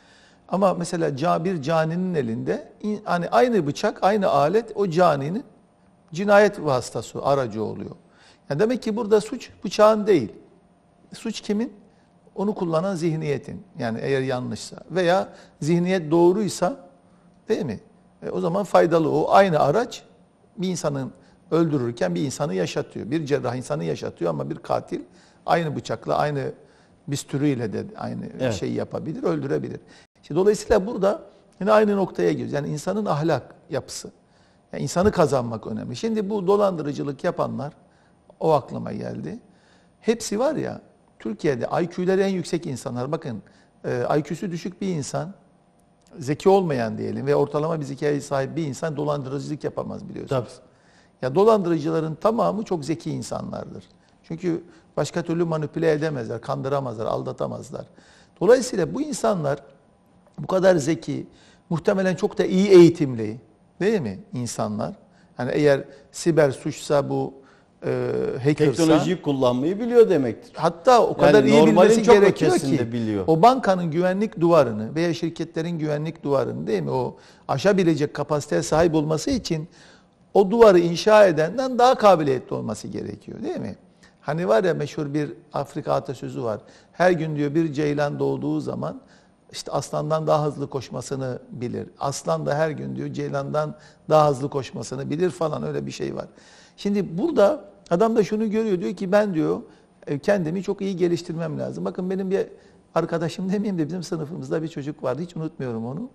Ama mesela ca- bir caninin elinde in- hani aynı bıçak, aynı alet o caninin cinayet vasıtası, aracı oluyor. Yani demek ki burada suç bıçağın değil. Suç kimin? Onu kullanan zihniyetin. Yani eğer yanlışsa veya zihniyet doğruysa, değil mi? E, o zaman faydalı. O aynı araç bir insanın öldürürken bir insanı yaşatıyor. Bir cerrah insanı yaşatıyor ama bir katil aynı bıçakla, aynı bistürüyle de aynı Evet. şeyi yapabilir, öldürebilir. İşte dolayısıyla burada yine aynı noktaya geliyoruz. Yani insanın ahlak yapısı. Yani insanı kazanmak önemli. Şimdi bu dolandırıcılık yapanlar, o aklıma geldi. Hepsi var ya, Türkiye'de I Q'leri en yüksek insanlar. Bakın, I Q'su düşük bir insan, zeki olmayan diyelim ve ortalama bir zekaya sahip bir insan dolandırıcılık yapamaz, biliyorsunuz. Tabii. Ya dolandırıcıların tamamı çok zeki insanlardır. Çünkü başka türlü manipüle edemezler, kandıramazlar, aldatamazlar. Dolayısıyla bu insanlar bu kadar zeki, muhtemelen çok da iyi eğitimli, değil mi insanlar? Yani eğer siber suçsa, bu e, hackersa, Teknolojiyi kullanmayı biliyor demektir. hatta o kadar Yani iyi normalin bilmesi çok gerekiyor ötesinde ki biliyor. o bankanın güvenlik duvarını veya şirketlerin güvenlik duvarını, değil mi, o aşabilecek kapasiteye sahip olması için o duvarı inşa edenden daha kabiliyetli olması gerekiyor, değil mi? Hani var ya, meşhur bir Afrika atasözü var. Her gün diyor bir ceylan doğduğu zaman işte aslandan daha hızlı koşmasını bilir. Aslan da her gün diyor ceylandan daha hızlı koşmasını bilir falan, öyle bir şey var. Şimdi burada adam da şunu görüyor, diyor ki ben diyor kendimi çok iyi geliştirmem lazım. Bakın benim bir arkadaşım demeyeyim de bizim sınıfımızda bir çocuk vardı, hiç unutmuyorum onu.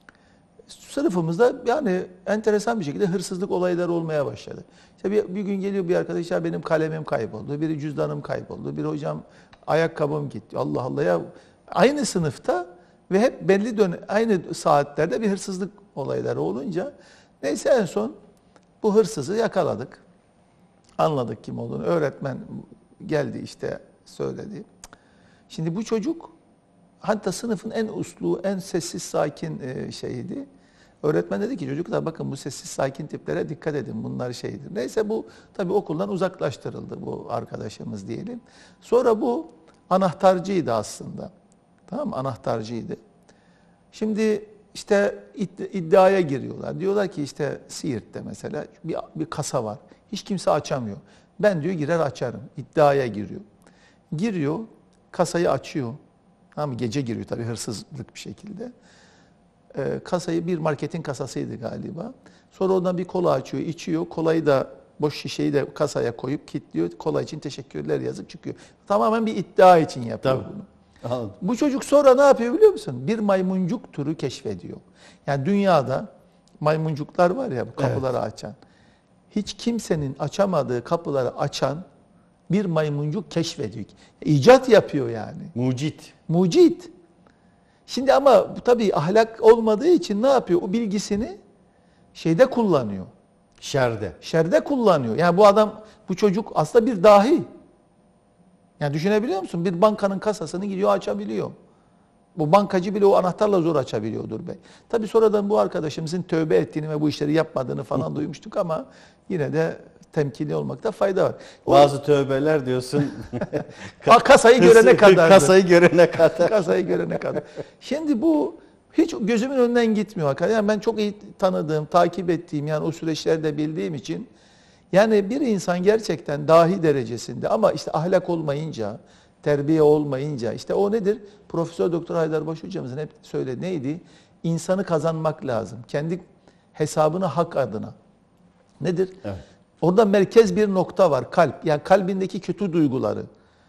Sınıfımızda yani enteresan bir şekilde hırsızlık olayları olmaya başladı. İşte bir, bir gün geliyor bir arkadaş, ya benim kalemim kayboldu, biri cüzdanım kayboldu, bir hocam ayakkabım gitti. Allah Allah ya, aynı sınıfta ve hep belli dönem, aynı saatlerde bir hırsızlık olayları olunca neyse en son bu hırsızı yakaladık. Anladık kim olduğunu. Öğretmen geldi işte söyledi. Şimdi bu çocuk hatta sınıfın en uslu, en sessiz, sakin şeydi. Öğretmen dedi ki çocuklar bakın bu sessiz, sakin tiplere dikkat edin, bunlar şeydir. Neyse bu tabii okuldan uzaklaştırıldı bu arkadaşımız diyelim. Sonra bu anahtarcıydı aslında. Tamam mı? Anahtarcıydı. Şimdi işte iddiaya giriyorlar. Diyorlar ki işte Siirt'te mesela bir, bir kasa var. Hiç kimse açamıyor. Ben diyor girer açarım. İddiaya giriyor. Giriyor, kasayı açıyor. Tamam, gece giriyor tabii, hırsızlık bir şekilde. Ee, kasayı, bir marketin kasasıydı galiba. Sonra oradan bir kola açıyor, içiyor. Kolayı da, boş şişeyi de kasaya koyup kilitliyor. Kola için teşekkürler yazıp çıkıyor. Tamamen bir iddia için yapıyor Tabii. bunu. Anladım. Bu çocuk sonra ne yapıyor biliyor musun? Bir maymuncuk türü keşfediyor. Yani dünyada maymuncuklar var ya, bu kapıları evet. açan. Hiç kimsenin açamadığı kapıları açan bir maymuncuk keşfediyor. İcat yapıyor yani. Mucit. Mucit. Şimdi ama bu tabii ahlak olmadığı için ne yapıyor? O bilgisini şeyde kullanıyor. Şerde. Şerde kullanıyor. Yani bu adam, bu çocuk aslında bir dahi. Yani düşünebiliyor musun? Bir bankanın kasasını gidiyor açabiliyor. Bu bankacı bile o anahtarla zor açabiliyordur be. Tabii sonradan bu arkadaşımızın tövbe ettiğini ve bu işleri yapmadığını falan duymuştuk ama yine de temkinli olmakta fayda var. O, Bazı tövbeler diyorsun. kasayı görene kadar. Kasayı görene kadar. Kasayı görene kadar. Şimdi bu hiç gözümün önünden gitmiyor. Yani ben çok iyi tanıdığım, takip ettiğim, yani o süreçlerde bildiğim için, yani bir insan gerçekten dahi derecesinde ama işte ahlak olmayınca, terbiye olmayınca, işte o nedir? Profesör Doktor Haydarbaş hocamızın hep söyledi, neydi? İnsanı kazanmak lazım. Kendi hesabına, hak adına. Nedir? Evet. Orada merkez bir nokta var, kalp. Yani kalbindeki kötü duyguları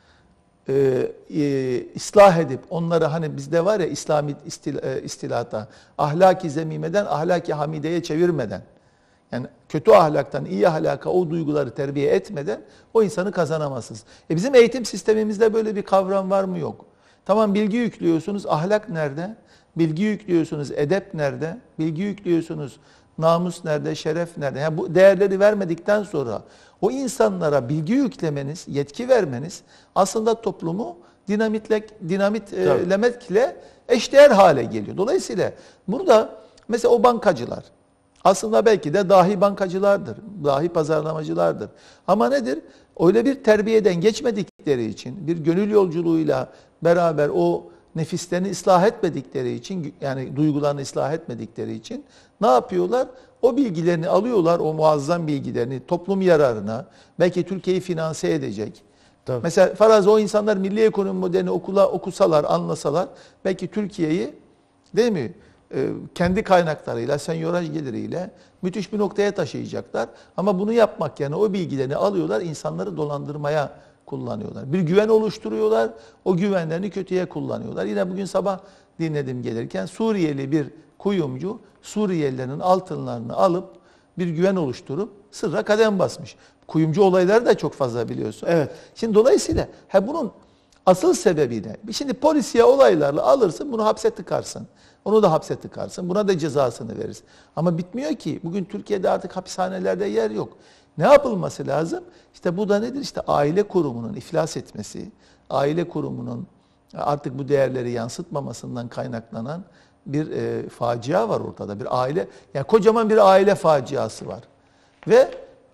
e, e, ıslah edip onları, hani bizde var ya İslami istil, e, istilata, ahlaki zemimeden ahlaki hamideye çevirmeden, yani kötü ahlaktan iyi ahlaka o duyguları terbiye etmeden o insanı kazanamazsınız. E bizim eğitim sistemimizde böyle bir kavram var mı? Yok. Tamam, bilgi yüklüyorsunuz, ahlak nerede? Bilgi yüklüyorsunuz, edep nerede? Bilgi yüklüyorsunuz, namus nerede, şeref nerede? Yani bu değerleri vermedikten sonra o insanlara bilgi yüklemeniz, yetki vermeniz aslında toplumu dinamitle, dinamitlemekle eşdeğer hale geliyor. Dolayısıyla burada mesela o bankacılar aslında belki de dahi bankacılardır, dahi pazarlamacılardır. Ama nedir? Öyle bir terbiyeden geçmedikleri için, bir gönül yolculuğuyla beraber o nefislerini ıslah etmedikleri için, yani duygularını ıslah etmedikleri için ne yapıyorlar? O bilgilerini alıyorlar, o muazzam bilgilerini toplum yararına, belki Türkiye'yi finanse edecek. Tabii. Mesela farazi o insanlar milli ekonomi modelini okula okusalar, anlasalar belki Türkiye'yi, değil mi? Ee, kendi kaynaklarıyla, senyoraj geliriyle müthiş bir noktaya taşıyacaklar. Ama bunu yapmak yani o bilgilerini alıyorlar, insanları dolandırmaya kullanıyorlar. Bir güven oluşturuyorlar, o güvenlerini kötüye kullanıyorlar. Yine bugün sabah dinledim gelirken Suriyeli bir kuyumcu Suriyelilerin altınlarını alıp bir güven oluşturup sırra kadem basmış. Kuyumcu olayları da çok fazla biliyorsun. Evet. Şimdi dolayısıyla he bunun asıl sebebi ne? Şimdi polisiye olaylarla alırsın, bunu hapse tıkarsın. Onu da hapse tıkarsın. Buna da cezasını verirsin. Ama bitmiyor ki. Bugün Türkiye'de artık hapishanelerde yer yok. Ne yapılması lazım? İşte bu da nedir? İşte aile kurumunun iflas etmesi, aile kurumunun artık bu değerleri yansıtmamasından kaynaklanan bir e, facia var ortada. Bir aile, yani kocaman bir aile faciası var. Ve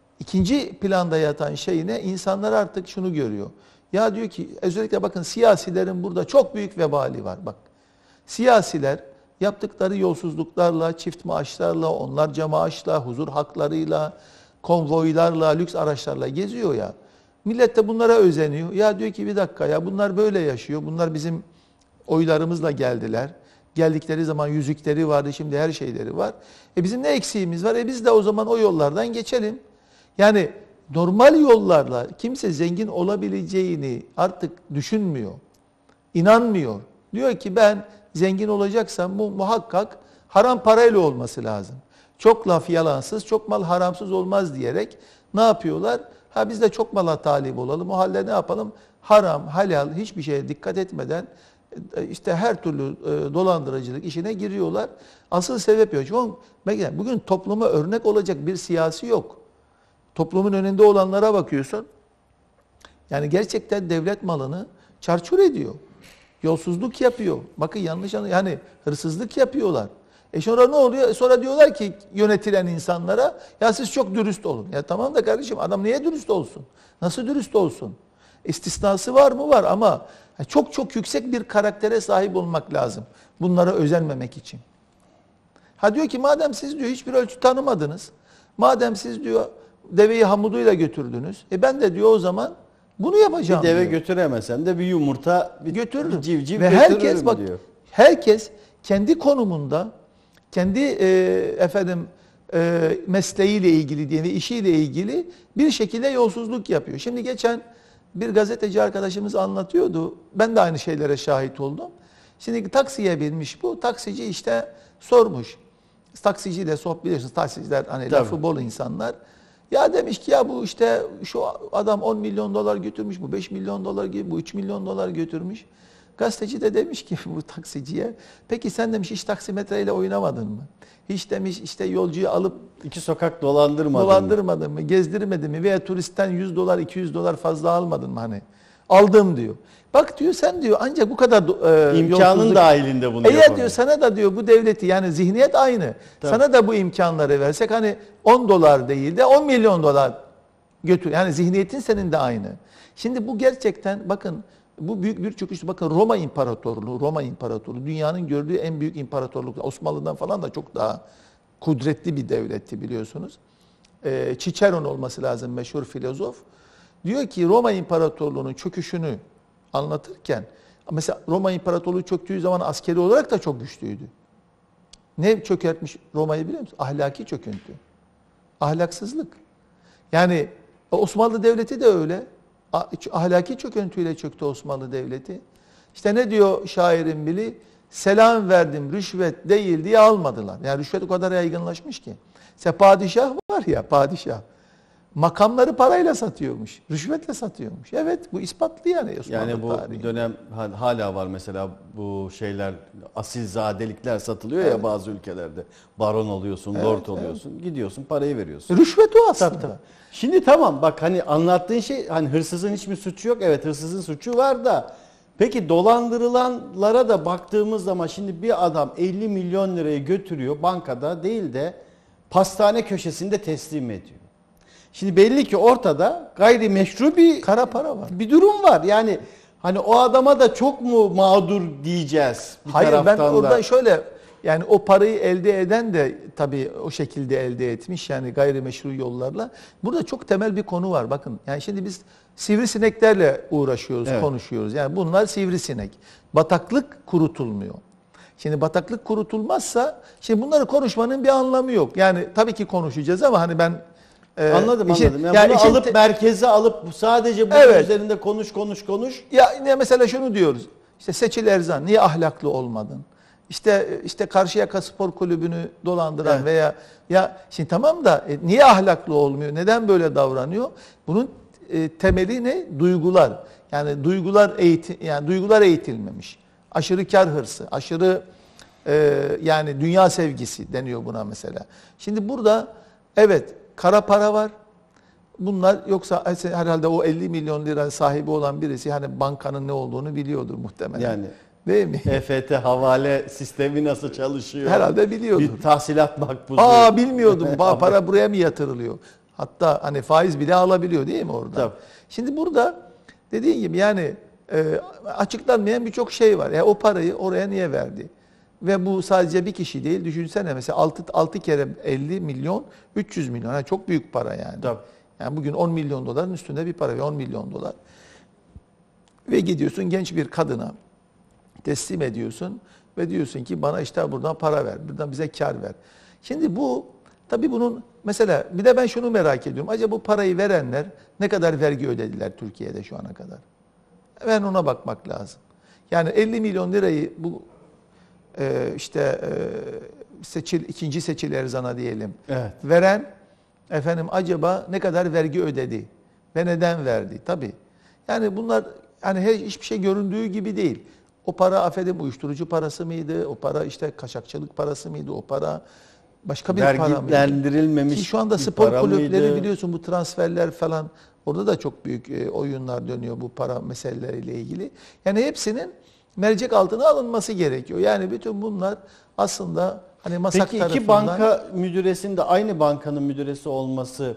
ikinci planda yatan şey ne? İnsanlar artık şunu görüyor. Ya diyor ki, özellikle bakın siyasilerin burada çok büyük vebali var. Bak, siyasiler yaptıkları yolsuzluklarla, çift maaşlarla, onlarca maaşla, huzur haklarıyla, konvoylarla, lüks araçlarla geziyor ya. Millet de bunlara özeniyor. Ya diyor ki bir dakika ya bunlar böyle yaşıyor. Bunlar bizim oylarımızla geldiler. Geldikleri zaman yüzükleri vardı, şimdi her şeyleri var. E bizim ne eksiğimiz var? E biz de o zaman o yollardan geçelim. Yani normal yollarla kimse zengin olabileceğini artık düşünmüyor. İnanmıyor. Diyor ki ben zengin olacaksam bu muhakkak haram parayla olması lazım. Çok laf yalansız, çok mal haramsız olmaz diyerek ne yapıyorlar? Ha biz de çok mala talip olalım. O halde ne yapalım? Haram, halal, hiçbir şeye dikkat etmeden işte her türlü dolandırıcılık işine giriyorlar. Asıl sebep yok. Çünkü bugün topluma örnek olacak bir siyasi yok. Toplumun önünde olanlara bakıyorsun. Yani gerçekten devlet malını çarçur ediyor. Yolsuzluk yapıyor. Bakın yanlış anlıyor. Yani hırsızlık yapıyorlar. E sonra ne oluyor? Sonra diyorlar ki yönetilen insanlara ya siz çok dürüst olun. Ya tamam da kardeşim adam niye dürüst olsun? Nasıl dürüst olsun? İstisnası var mı? Var ama çok çok yüksek bir karaktere sahip olmak lazım. Bunlara özenmemek için. Ha diyor ki madem siz diyor hiçbir ölçü tanımadınız. Madem siz diyor deveyi hamuduyla götürdünüz. E ben de diyor o zaman bunu yapacağım Bir deve diyor. götüremesen de bir yumurta, bir, Götürürüm. bir civciv ve götürürüm herkes bak diyor. herkes kendi konumunda kendi e, efendim e, mesleğiyle ilgili diye ve işiyle ilgili bir şekilde yolsuzluk yapıyor. Şimdi geçen bir gazeteci arkadaşımız anlatıyordu. Ben de aynı şeylere şahit oldum. Şimdi taksiye binmiş bu. Taksici işte sormuş. Taksiciyle sohbet biliyorsunuz. Taksiciler hani Tabii. lafı bol insanlar. Ya demiş ki ya bu işte şu adam on milyon dolar götürmüş, bu beş milyon dolar gibi, bu üç milyon dolar götürmüş. Gazeteci de demiş ki bu taksiciye, peki sen demiş hiç taksimetreyle oynamadın mı? Hiç demiş işte yolcuyu alıp İki sokak dolandırmadın mı? dolandırmadın mı, gezdirmedin mi veya turistten yüz dolar, iki yüz dolar fazla almadın mı hani? Aldım diyor. Bak diyor sen diyor ancak bu kadar e, İmkanın yolsuzluk- dahilinde bunu Eğer yapamıyor. diyor sana da diyor bu devleti yani zihniyet aynı. Tabii. Sana da bu imkanları versek hani on dolar değil de on milyon dolar götür. Yani zihniyetin senin de aynı. Şimdi bu gerçekten bakın bu büyük bir çöküş. Bakın Roma İmparatorluğu, Roma İmparatorluğu dünyanın gördüğü en büyük imparatorluk. Osmanlı'dan falan da çok daha kudretli bir devletti biliyorsunuz. Ee, Ciceron olması lazım meşhur filozof. Diyor ki Roma İmparatorluğu'nun çöküşünü anlatırken mesela Roma İmparatorluğu çöktüğü zaman askeri olarak da çok güçlüydü. Ne çökertmiş Roma'yı biliyor musun? Ahlaki çöküntü. Ahlaksızlık. Yani Osmanlı Devleti de öyle. Ahlaki çöküntüyle çöktü Osmanlı Devleti. İşte ne diyor şairin biri? Selam verdim, rüşvet değil diye almadılar. Yani rüşvet o kadar yaygınlaşmış ki. İşte padişah var ya, padişah. Makamları parayla satıyormuş. Rüşvetle satıyormuş. Evet, bu ispatlı yani Osmanlı Yani bu tarihi. bir dönem hala var mesela bu şeyler, asilzadelikler satılıyor ya Evet. bazı ülkelerde. Baron oluyorsun, Evet, lord evet. oluyorsun, gidiyorsun parayı veriyorsun. Rüşvet o aslında. Tabii, tabii. Şimdi tamam bak hani anlattığın şey hani hırsızın hiçbir suçu yok. Evet hırsızın suçu var da peki dolandırılanlara da baktığımız zaman şimdi bir adam elli milyon lirayı götürüyor bankada değil de pastane köşesinde teslim ediyor. Şimdi belli ki ortada gayrimeşru bir Kara para var. bir durum var. Yani Hani o adama da çok mu mağdur diyeceğiz bir Hayır, ben taraftan orada da. şöyle, yani o parayı elde eden de tabii o şekilde elde etmiş, yani gayrimeşru yollarla. Burada çok temel bir konu var. Bakın, yani şimdi biz sivrisineklerle uğraşıyoruz, Evet. konuşuyoruz. Yani bunlar sivrisinek. Bataklık kurutulmuyor. Şimdi bataklık kurutulmazsa, şimdi bunları konuşmanın bir anlamı yok. Yani tabii ki konuşacağız ama hani ben e, Anladım işin- anladım. Yani, yani bunu işin alıp te- merkeze alıp sadece bunun Evet. üzerinde konuş konuş konuş. Ya ne mesela şunu diyoruz. İşte Seçil Erzan niye ahlaklı olmadın? İşte işte Karşıyaka Spor Kulübü'nü dolandıran Evet. veya ya şimdi tamam da e, niye ahlaklı olmuyor? Neden böyle davranıyor? Bunun e, temeli ne? Duygular. Yani duygular eğitim yani duygular eğitilmemiş. Aşırı kar hırsı, aşırı e, yani dünya sevgisi deniyor buna mesela. Şimdi burada evet kara para var. Bunlar yoksa herhalde o elli milyon lira sahibi olan birisi hani bankanın ne olduğunu biliyordur muhtemelen. Yani Değil mi? E F T havale sistemi nasıl çalışıyor? Herhalde biliyordur. Bir tahsilat makbuzu. Aa bilmiyordum. Ba- Para buraya mı yatırılıyor? Hatta hani faiz bile alabiliyor değil mi orada? Tabii. Şimdi burada dediğin gibi yani e, açıklanmayan birçok şey var. Yani o parayı oraya niye verdi? Ve bu sadece bir kişi değil. Düşünsene mesela altı altı kere elli milyon, üç yüz milyon. Yani çok büyük para yani. Tabii. Yani bugün on milyon doların üstünde bir para ve on milyon dolar. Ve gidiyorsun genç bir kadına teslim ediyorsun ve diyorsun ki bana işte buradan para ver, buradan bize kar ver. Şimdi bu tabii bunun mesela bir de ben şunu merak ediyorum. Acaba bu parayı verenler ne kadar vergi ödediler Türkiye'de şu ana kadar? Ben ona bakmak lazım. Yani elli milyon lirayı bu e, işte e, seçil ikinci Seçil Erzan'a diyelim Evet. veren efendim acaba ne kadar vergi ödedi ve neden verdi? Tabii. Yani bunlar hani her hiçbir şey göründüğü gibi değil. O para affedin uyuşturucu parası mıydı? O para işte kaçakçılık parası mıydı? O para başka bir para mıydı? Vergilendirilmemiş Ki şu anda bir spor para kulüpleri mıydı? biliyorsun bu transferler falan orada da çok büyük e, oyunlar dönüyor bu para meseleleriyle ilgili. Yani hepsinin mercek altına alınması gerekiyor. Yani bütün bunlar aslında hani masak Peki tarafından... iki banka müdüresinin de aynı bankanın müdüresi olması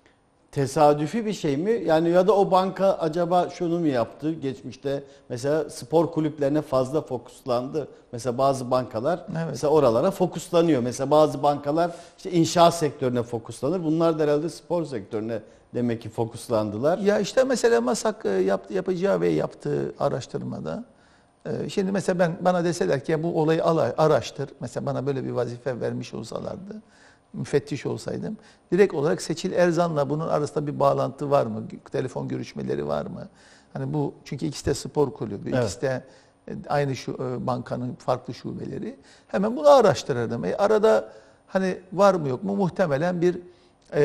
tesadüfi bir şey mi? Yani ya da o banka acaba şunu mu yaptı? Geçmişte mesela spor kulüplerine fazla fokuslandı. Mesela bazı bankalar Evet. mesela oralara fokuslanıyor. Mesela bazı bankalar işte inşaat sektörüne fokuslanır. Bunlar da herhalde spor sektörüne demek ki fokuslandılar. Ya işte mesela masak e, yaptı, yapacağı ve yaptığı araştırmada e, şimdi mesela ben bana deseler ki ya bu olayı ala- araştır. Mesela bana böyle bir vazife vermiş olsalardı, müfettiş olsaydım direkt olarak Seçil Erzan'la bunun arasında bir bağlantı var mı? Telefon görüşmeleri var mı? Hani bu çünkü ikisi de spor kulübü, Evet. ikisi de e, aynı şu e, bankanın farklı şubeleri. Hemen bunu araştırırdım. E, arada hani var mı yok mu muhtemelen bir e,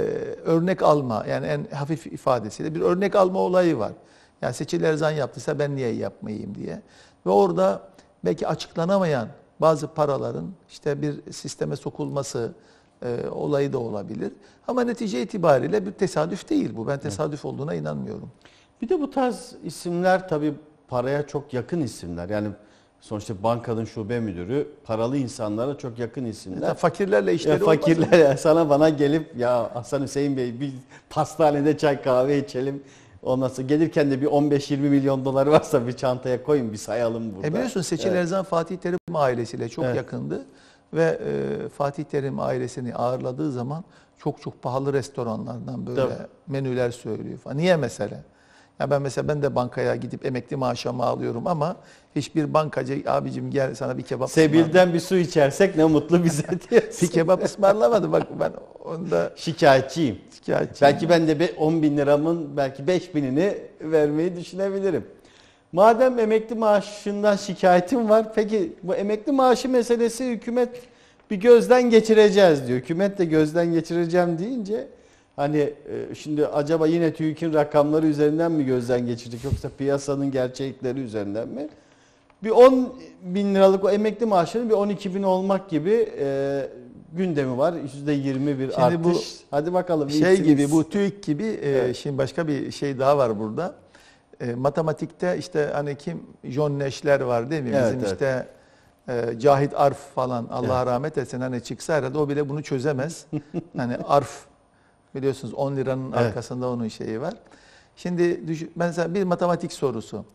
örnek alma yani en hafif ifadesiyle bir örnek alma olayı var. Yani Seçil Erzan yaptıysa ben niye yapmayayım diye. Ve orada belki açıklanamayan bazı paraların işte bir sisteme sokulması e, olayı da olabilir. Ama netice itibariyle bir tesadüf değil bu. Ben tesadüf olduğuna inanmıyorum. Bir de bu tarz isimler tabii paraya çok yakın isimler. Yani sonuçta bankanın şube müdürü paralı insanlara çok yakın isimler. Ya fakirlerle işleri Ya olmaz mı? fakirler sana bana gelip ya Hasan Hüseyin Bey bir pastanede çay kahve içelim. Ondan sonra gelirken de bir on beş yirmi milyon dolar varsa bir çantaya koyun bir sayalım burada. E biliyorsun Seçil Evet. Erzan Fatih Terim ailesiyle çok Evet. yakındı. Ve e, Fatih Terim ailesini ağırladığı zaman çok çok pahalı restoranlardan böyle Tabii. menüler söylüyor falan. Niye mesela? Ya ben mesela ben de bankaya gidip emekli maaşımı alıyorum ama hiçbir bankacı abicim gel sana bir kebap ısmarlayayım." Sebil'den bir su içersek ne mutlu bize diyorsun. bir kebap ısmarlamadı. Bak ben onda Şikayetçiyim. şikayetçiyim. Belki ben de be- on bin liramın belki beş binini vermeyi düşünebilirim. Madem emekli maaşından şikayetim var, peki bu emekli maaşı meselesi hükümet bir gözden geçireceğiz diyor. Hükümet de gözden geçireceğim deyince hani e, şimdi acaba yine TÜİK'in rakamları üzerinden mi gözden geçirdik yoksa piyasanın gerçekleri üzerinden mi? Bir on bin liralık o emekli maaşının bir on iki bin olmak gibi e, gündemi var. yüzde yirmi bir Şimdi artış. bu Hadi bakalım. Şey iyisiniz. gibi bu TÜİK gibi e, Evet. şimdi başka bir şey daha var burada. E, matematikte işte hani kim John Nash'ler var değil mi? Evet, Bizim evet. işte e, Cahit Arf falan Allah Evet. rahmet etsin hani çıksa herhalde o bile bunu çözemez. Hani Arf biliyorsunuz on liranın Evet. arkasında onun şeyi var. Şimdi düşün, mesela bir matematik sorusu.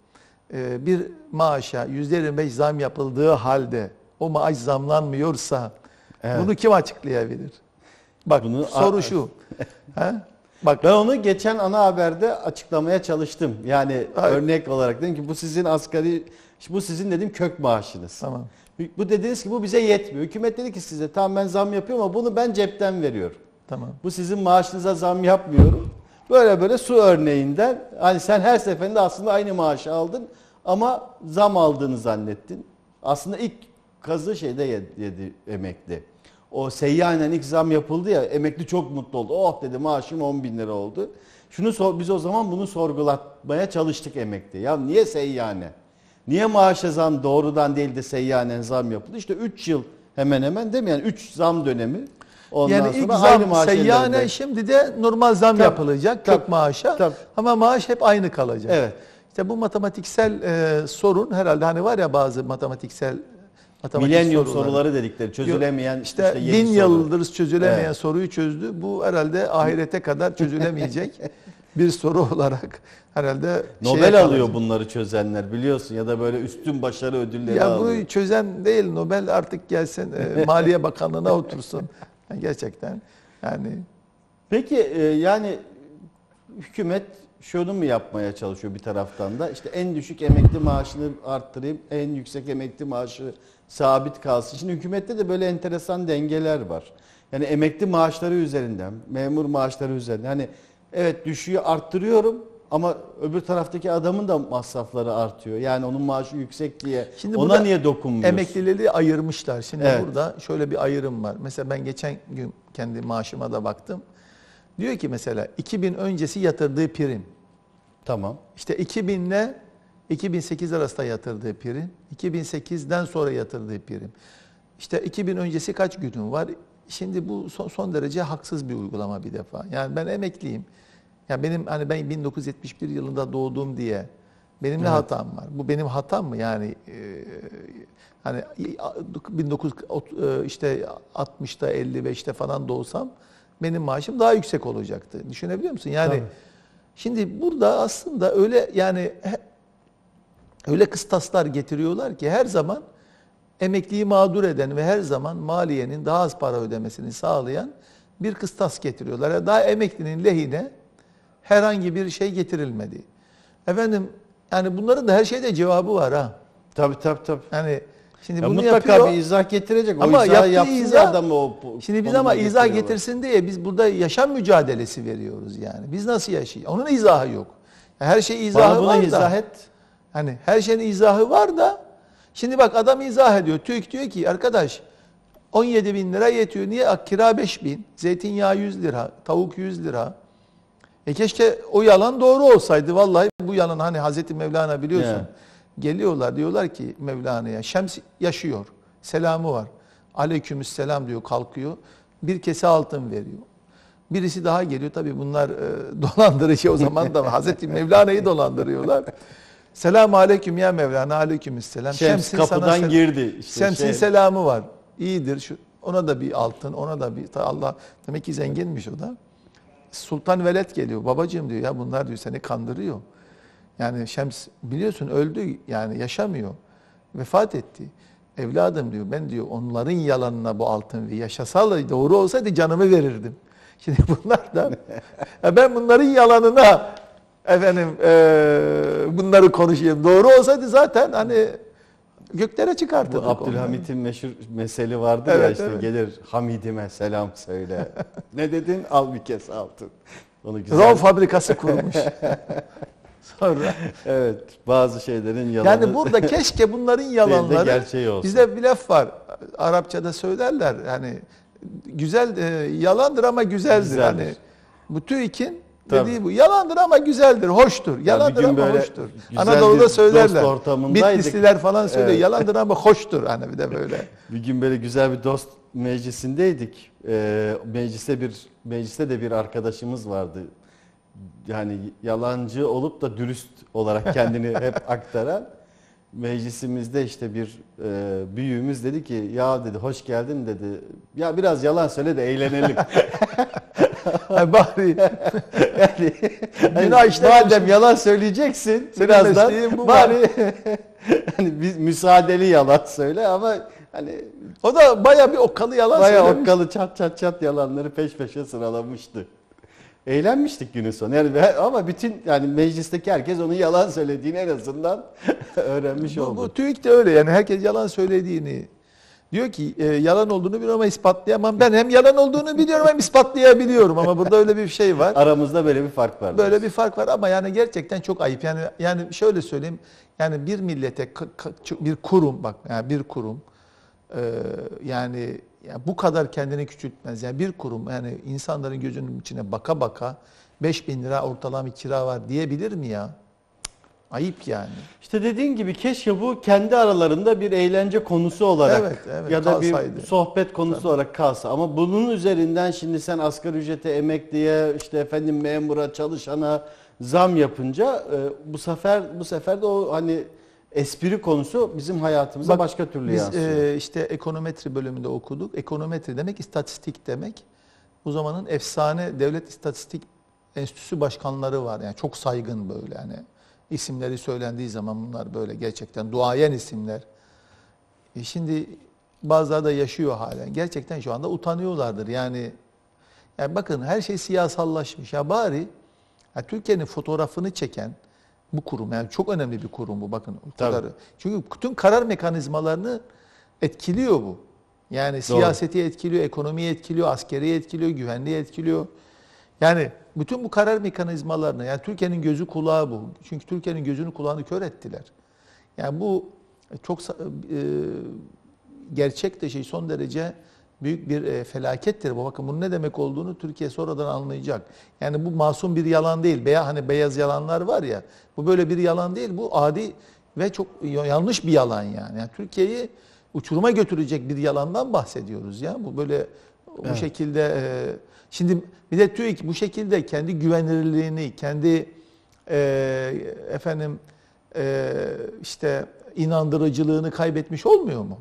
e, bir maaşa yüzde yirmi beş zam yapıldığı halde o maaş zamlanmıyorsa Evet. bunu kim açıklayabilir? Bak Bunu- soru şu. Ha? Bak Ben onu geçen ana haberde açıklamaya çalıştım. Yani Evet. örnek olarak dedim ki bu sizin asgari, bu sizin dedim kök maaşınız. tamam. Bu dediniz ki bu bize yetmiyor. Hükümet dedi ki size tamam ben zam yapıyorum ama bunu ben cepten veriyorum. Tamam. Bu sizin maaşınıza zam yapmıyorum. Böyle böyle su örneğinden hani sen her seferinde aslında aynı maaşı aldın ama zam aldığını zannettin. Aslında ilk kazı şeyde yedi, yedi emekli. O seyyanen ilk zam yapıldı ya, emekli çok mutlu oldu. Oh dedi maaşım on bin lira oldu. Şunu sor, biz o zaman bunu sorgulatmaya çalıştık emekli. Ya niye seyyane? Niye maaşa zam doğrudan değil de seyyanen zam yapıldı? İşte üç yıl hemen hemen değil mi? Yani üç zam dönemi. Ondan Yani sonra ilk aynı zam maaş seyyane, ellerinde. şimdi de normal zam Tabii, yapılacak kök tabii, maaşa tabii. ama maaş hep aynı kalacak. Evet. İşte bu matematiksel e, sorun herhalde hani var ya bazı matematiksel matematik Milenyum soruları. soruları dedikleri çözülemeyen İşte, işte, yedi bin soru. yıldır çözülemeyen Evet. soruyu çözdü. Bu herhalde ahirete kadar çözülemeyecek bir soru olarak herhalde Nobel şeye alıyor kalacak. bunları çözenler biliyorsun ya da böyle üstün başarı ödülleri Ya alıyor. bu çözen değil, Nobel artık gelsin e, Maliye Bakanlığı'na otursun. Yani gerçekten yani Peki e, yani hükümet şunu mu yapmaya çalışıyor bir taraftan da işte en düşük emekli maaşını arttırayım, en yüksek emekli maaşı sabit kalsın. Şimdi hükümette de böyle enteresan dengeler var. Yani emekli maaşları üzerinden, memur maaşları üzerinden hani evet düşüğü arttırıyorum ama öbür taraftaki adamın da masrafları artıyor. Yani onun maaşı yüksek diye Şimdi ona burada niye dokunmuyorsun? emeklileri ayırmışlar. Şimdi Evet. burada şöyle bir ayrım var. Mesela ben geçen gün kendi maaşıma da baktım. Diyor ki mesela iki bin öncesi yatırdığı prim. Tamam. İşte iki bin ile iki bin sekiz arasında yatırdığı prim. iki bin sekizden sonra yatırdığı prim. İşte iki bin öncesi kaç günüm var? Şimdi bu son, son derece haksız bir uygulama bir defa. Yani ben emekliyim. Yani benim hani ben bin dokuz yüz yetmiş bir yılında doğdum diye benim ne Evet. hatam var? Bu benim hatam mı? Yani e, hani bin dokuz yüz e, işte altmışta elli beşte falan doğsam benim maaşım daha yüksek olacaktı. Düşünebiliyor musun? Yani Tabii. şimdi burada aslında öyle yani he- öyle kıstaslar getiriyorlar ki her zaman emekliyi mağdur eden ve her zaman maliyenin daha az para ödemesini sağlayan bir kıstas getiriyorlar. Yani daha emeklinin lehine herhangi bir şey getirilmedi. Efendim yani bunların da her şeyde cevabı var ha. Tabii tabii tabii. Yani şimdi Ya bunu mutlaka yapıyor. bir izah getirecek. O Ama izahı yaptığı yapsın izah- ya adam o Şimdi biz konuma ama izah getiriyorlar. getirsin diye biz burada yaşam mücadelesi veriyoruz yani. Biz nasıl yaşayacağız? Onun izahı yok. Her şey izahı Bana bunu var izah da. et. Hani her şeyin izahı var da. Şimdi bak adam izah ediyor. TÜİK diyor ki arkadaş on yedi bin lira yetiyor. Niye? Kira beş bin, zeytinyağı yüz lira, tavuk yüz lira. E keşke o yalan doğru olsaydı. Vallahi bu yalan hani Hazreti Mevlana biliyorsun. Yeah. Geliyorlar diyorlar ki Mevlana'ya Şems yaşıyor. Selamı var. Aleykümselam diyor kalkıyor. Bir kese altın veriyor. Birisi daha geliyor. Tabii bunlar e, dolandırıcı o zaman da Hazreti Mevlana'yı dolandırıyorlar. Selamun aleyküm ya Mevlana, aleykümselam. Şems kapıdan sel- girdi. İşte Şems'in şey- selamı var. İyidir. Şu, ona da bir altın, ona da bir... Ta Allah demek ki zenginmiş o da. Sultan Veled geliyor. Babacığım diyor ya bunlar diyor seni kandırıyor. Yani Şems biliyorsun öldü yani yaşamıyor. Vefat etti. Evladım diyor ben diyor onların yalanına bu altın ve yaşasal doğru olsaydı canımı verirdim. Şimdi bunlar da ya ben bunların yalanına efendim e, bunları konuşayım. Doğru olsaydı zaten hani göklere çıkartırdık. Bu Abdülhamit'in meşhur meseli vardır Evet, ya işte evet. gelir Hamidime selam söyle. Ne dedin? Al bir kez altın. Onu güzel. Ron fabrikası kurmuş. Sonra Evet. Bazı şeylerin yalanı. yani burada keşke bunların yalanları gerçeği olsun. bizde bir laf var. Arapçada söylerler. Yani güzel e, yalandır ama güzeldir. Güzeldir. Hani bu TÜİK'in Tabii. dediği bu. Yalandır ama güzeldir, hoştur. Yalandır gün ama böyle hoştur. güzel Anadolu'da bir söylerler. dost ortamındaydık. Bitlisliler falan söylüyor. Evet. Yalandır ama hoştur. Hani bir de böyle. Bir gün böyle güzel bir dost meclisindeydik. Ee, mecliste bir mecliste de bir arkadaşımız vardı. Yani yalancı olup da dürüst olarak kendini hep aktaran. Meclisimizde işte bir e, büyüğümüz dedi ki ya dedi hoş geldin dedi. Ya biraz yalan söyle de eğlenelim. Yani bari Yani, günah hani işlememiş. madem yalan söyleyeceksin Senin birazdan mesleğin bu bari hani biz müsaadeli yalan söyle ama hani O da bayağı bir okkalı yalan bayağı söylemiş. okkalı çat çat çat yalanları peş peşe sıralamıştı. Eğlenmiştik günün sonu. Yani ben- ama bütün yani meclisteki herkes onun yalan söylediğini en azından öğrenmiş Bu, oldu. bu TÜİK de öyle yani herkes yalan söylediğini diyor ki e, yalan olduğunu biliyorum ama ispatlayamam. Ben hem yalan olduğunu biliyorum hem ispatlayabiliyorum ama burada öyle bir şey var. Aramızda böyle bir fark var. Böyle bir fark var ama yani gerçekten çok ayıp. Yani yani şöyle söyleyeyim. Yani bir millete k- k- bir kurum bak yani bir kurum e, yani, yani bu kadar kendini küçültmez. Yani bir kurum yani insanların gözünün içine baka baka beş bin lira ortalama kira var diyebilir mi ya? Ayıp yani. İşte dediğin gibi keşke bu kendi aralarında bir eğlence konusu olarak Evet, evet, ya da bir kalsaydı. sohbet konusu Tabii. olarak kalsa. Ama bunun üzerinden şimdi sen asgari ücrete, emekliye, işte efendim memura, çalışana zam yapınca e, bu sefer bu sefer de o hani espri konusu bizim hayatımıza Bak, başka türlü biz yansıyor. e, işte ekonometri bölümünde okuduk. Ekonometri demek istatistik demek. O zamanın efsane devlet istatistik enstitüsü başkanları var. Yani çok saygın böyle yani. İsimleri söylendiği zaman bunlar böyle gerçekten duayen isimler. E şimdi bazıları da yaşıyor halen. Gerçekten şu anda utanıyorlardır. Yani, yani bakın her şey siyasallaşmış. Ya bari ya Türkiye'nin fotoğrafını çeken bu kurum yani çok önemli bir kurum bu bakın. O Tabii. kadar. Çünkü bütün karar mekanizmalarını etkiliyor bu. Yani Doğru. siyaseti etkiliyor, ekonomiyi etkiliyor, askeri etkiliyor, güvenliği etkiliyor. Yani bütün bu karar mekanizmalarını yani Türkiye'nin gözü kulağı bu. Çünkü Türkiye'nin gözünü kulağını kör ettiler. Yani bu çok e, gerçek de şey son derece büyük bir e, felakettir bu. Bakın bunun ne demek olduğunu Türkiye sonradan anlayacak. Yani bu masum bir yalan değil. Beyaz hani beyaz yalanlar var ya. Bu böyle bir yalan değil. Bu adi ve çok yanlış bir yalan yani. Yani Türkiye'yi uçuruma götürecek bir yalandan bahsediyoruz ya. Bu böyle bu Evet. şekilde e, şimdi bir de TÜİK bu şekilde kendi güvenilirliğini, kendi e, efendim e, işte inandırıcılığını kaybetmiş olmuyor mu?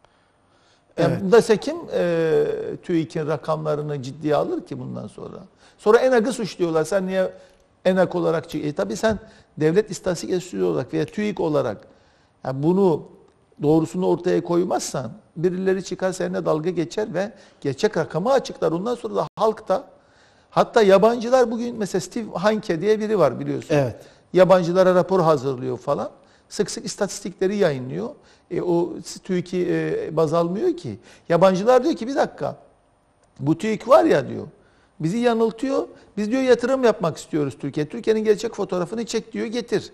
Yani Evet. bunda kim e, TÜİK'in rakamlarını ciddiye alır ki bundan sonra? Sonra ENAG'ı suçluyorlar. Sen niye ENAG olarak çık? E tabii sen Devlet İstatistik Enstitüsü olarak veya TÜİK olarak yani bunu doğrusunu ortaya koymazsan birileri çıkar seninle dalga geçer ve gerçek rakamı açıklar. Ondan sonra da halk da hatta yabancılar bugün mesela Steve Hanke diye biri var biliyorsun. Evet. Yabancılara rapor hazırlıyor falan. Sık sık istatistikleri yayınlıyor. E, o TÜİK'i e, baz almıyor ki. Yabancılar diyor ki bir dakika bu TÜİK var ya diyor. Bizi yanıltıyor. Biz diyor yatırım yapmak istiyoruz Türkiye. Türkiye'nin gerçek fotoğrafını çek diyor getir.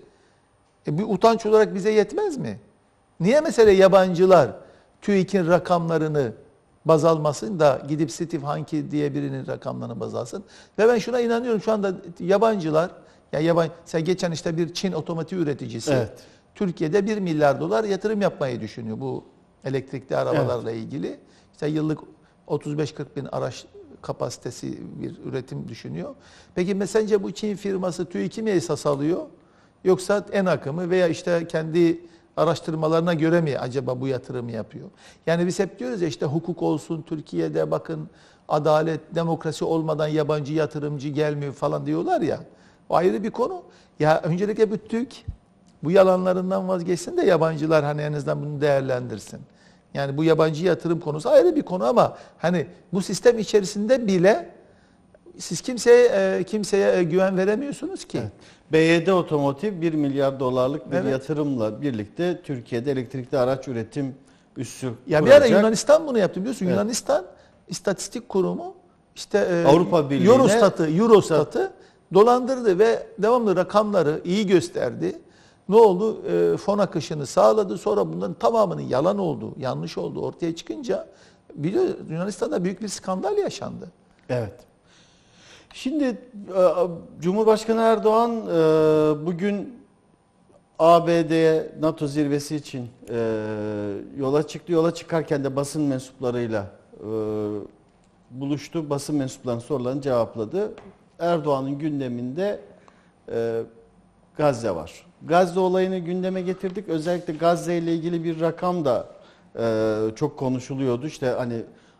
E, bir utanç olarak bize yetmez mi? Niye mesela yabancılar TÜİK'in rakamlarını baz almasın da gidip Steve Hanke diye birinin rakamlarını baz alsın? Ve ben şuna inanıyorum şu anda yabancılar ya yabancı, sen geçen işte bir Çin otomotiv üreticisi Evet. Türkiye'de bir milyar dolar yatırım yapmayı düşünüyor bu elektrikli arabalarla ilgili. İşte yıllık otuz beş kırk bin araç kapasitesi bir üretim düşünüyor. Peki mesela sence bu Çin firması TÜİK'i mi esas alıyor? Yoksa ENAG'ı mı veya işte kendi araştırmalarına göre mi acaba bu yatırımı yapıyor? Yani biz hep diyoruz ya işte hukuk olsun Türkiye'de bakın adalet, demokrasi olmadan yabancı yatırımcı gelmiyor falan diyorlar ya. O ayrı bir konu. Ya öncelikle bu TÜİK bu yalanlarından vazgeçsin de yabancılar hani en azından bunu değerlendirsin. Yani bu yabancı yatırım konusu ayrı bir konu ama hani bu sistem içerisinde bile siz kimseye e, kimseye güven veremiyorsunuz ki. Evet. B Y D Otomotiv bir milyar dolarlık bir Evet. yatırımla birlikte Türkiye'de elektrikli araç üretim üssü Ya bir ara kuracak. Yunanistan bunu yaptı biliyorsun. Evet. Yunanistan İstatistik Kurumu işte e, Avrupa Birliği'ne- Eurostat'ı, Eurostat'ı dolandırdı ve devamlı rakamları iyi gösterdi. Ne oldu? E, fon akışını sağladı. Sonra bunların tamamının yalan olduğu, yanlış olduğu ortaya çıkınca biliyor Yunanistan'da büyük bir skandal yaşandı. Evet. Şimdi e, Cumhurbaşkanı Erdoğan e, bugün A B D'ye NATO zirvesi için e, yola çıktı. Yola çıkarken de basın mensuplarıyla e, buluştu. Basın mensuplarının sorularını cevapladı. Erdoğan'ın gündeminde e, Gazze var. Gazze olayını gündeme getirdik. Özellikle Gazze ile ilgili bir rakam da e, çok konuşuluyordu. İşte hani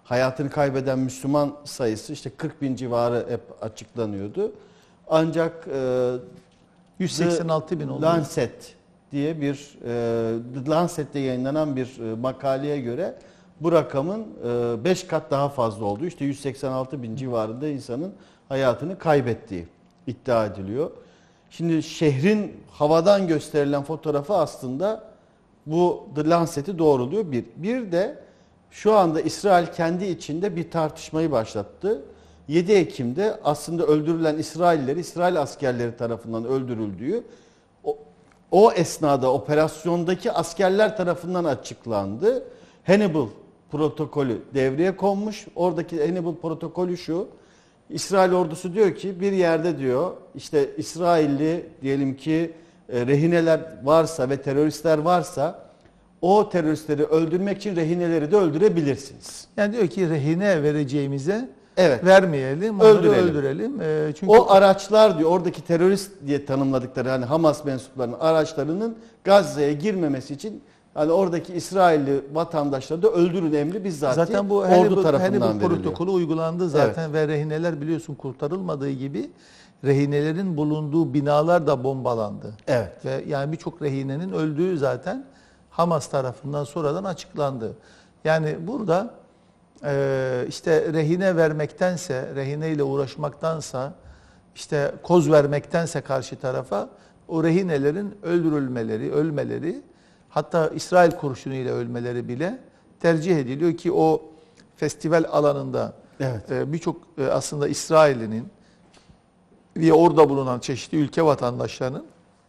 hayatını kaybeden Müslüman sayısı işte kırk bin civarı hep açıklanıyordu. Ancak e, yüz seksen altı bin oldu. Lancet diye bir e, The Lancet'te yayınlanan bir e, makaleye göre bu rakamın beş kat daha fazla olduğu, işte yüz seksen altı bin civarında insanın hayatını kaybettiği iddia ediliyor. Şimdi şehrin havadan gösterilen fotoğrafı aslında bu The Lancet'i doğruluyor bir. Bir de şu anda İsrail kendi içinde bir tartışmayı başlattı. yedi Ekim'de aslında öldürülen İsrailliler, İsrail askerleri tarafından öldürüldüğü, o, o esnada operasyondaki askerler tarafından açıklandı. Hannibal protokolü devreye konmuş. Oradaki Hannibal protokolü şu: İsrail ordusu diyor ki bir yerde diyor işte İsrailli diyelim ki e, rehineler varsa ve teröristler varsa o teröristleri öldürmek için rehineleri de öldürebilirsiniz. Yani diyor ki rehine vereceğimize Evet. vermeyelim, onları Öldürelim. öldürelim. E, çünkü O araçlar diyor, oradaki terörist diye tanımladıkları hani Hamas mensuplarının araçlarının Gazze'ye girmemesi için hani oradaki İsrailli vatandaşları da öldürün emri bizzat zaten bu ordu Hannibal, tarafından Hannibal veriliyor. protokolü uygulandı zaten ve rehineler biliyorsun kurtarılmadığı gibi rehinelerin bulunduğu binalar da bombalandı. Evet. Ve yani birçok rehinenin öldüğü zaten Hamas tarafından sonradan açıklandı. Yani burada e, işte rehine vermektense, rehineyle uğraşmaktansa, işte koz vermektense karşı tarafa o rehinelerin öldürülmeleri, ölmeleri, hatta İsrail kurşunuyla ölmeleri bile tercih ediliyor ki o festival alanında Evet. e, birçok e, aslında İsrail'in ve orada bulunan çeşitli ülke vatandaşlarının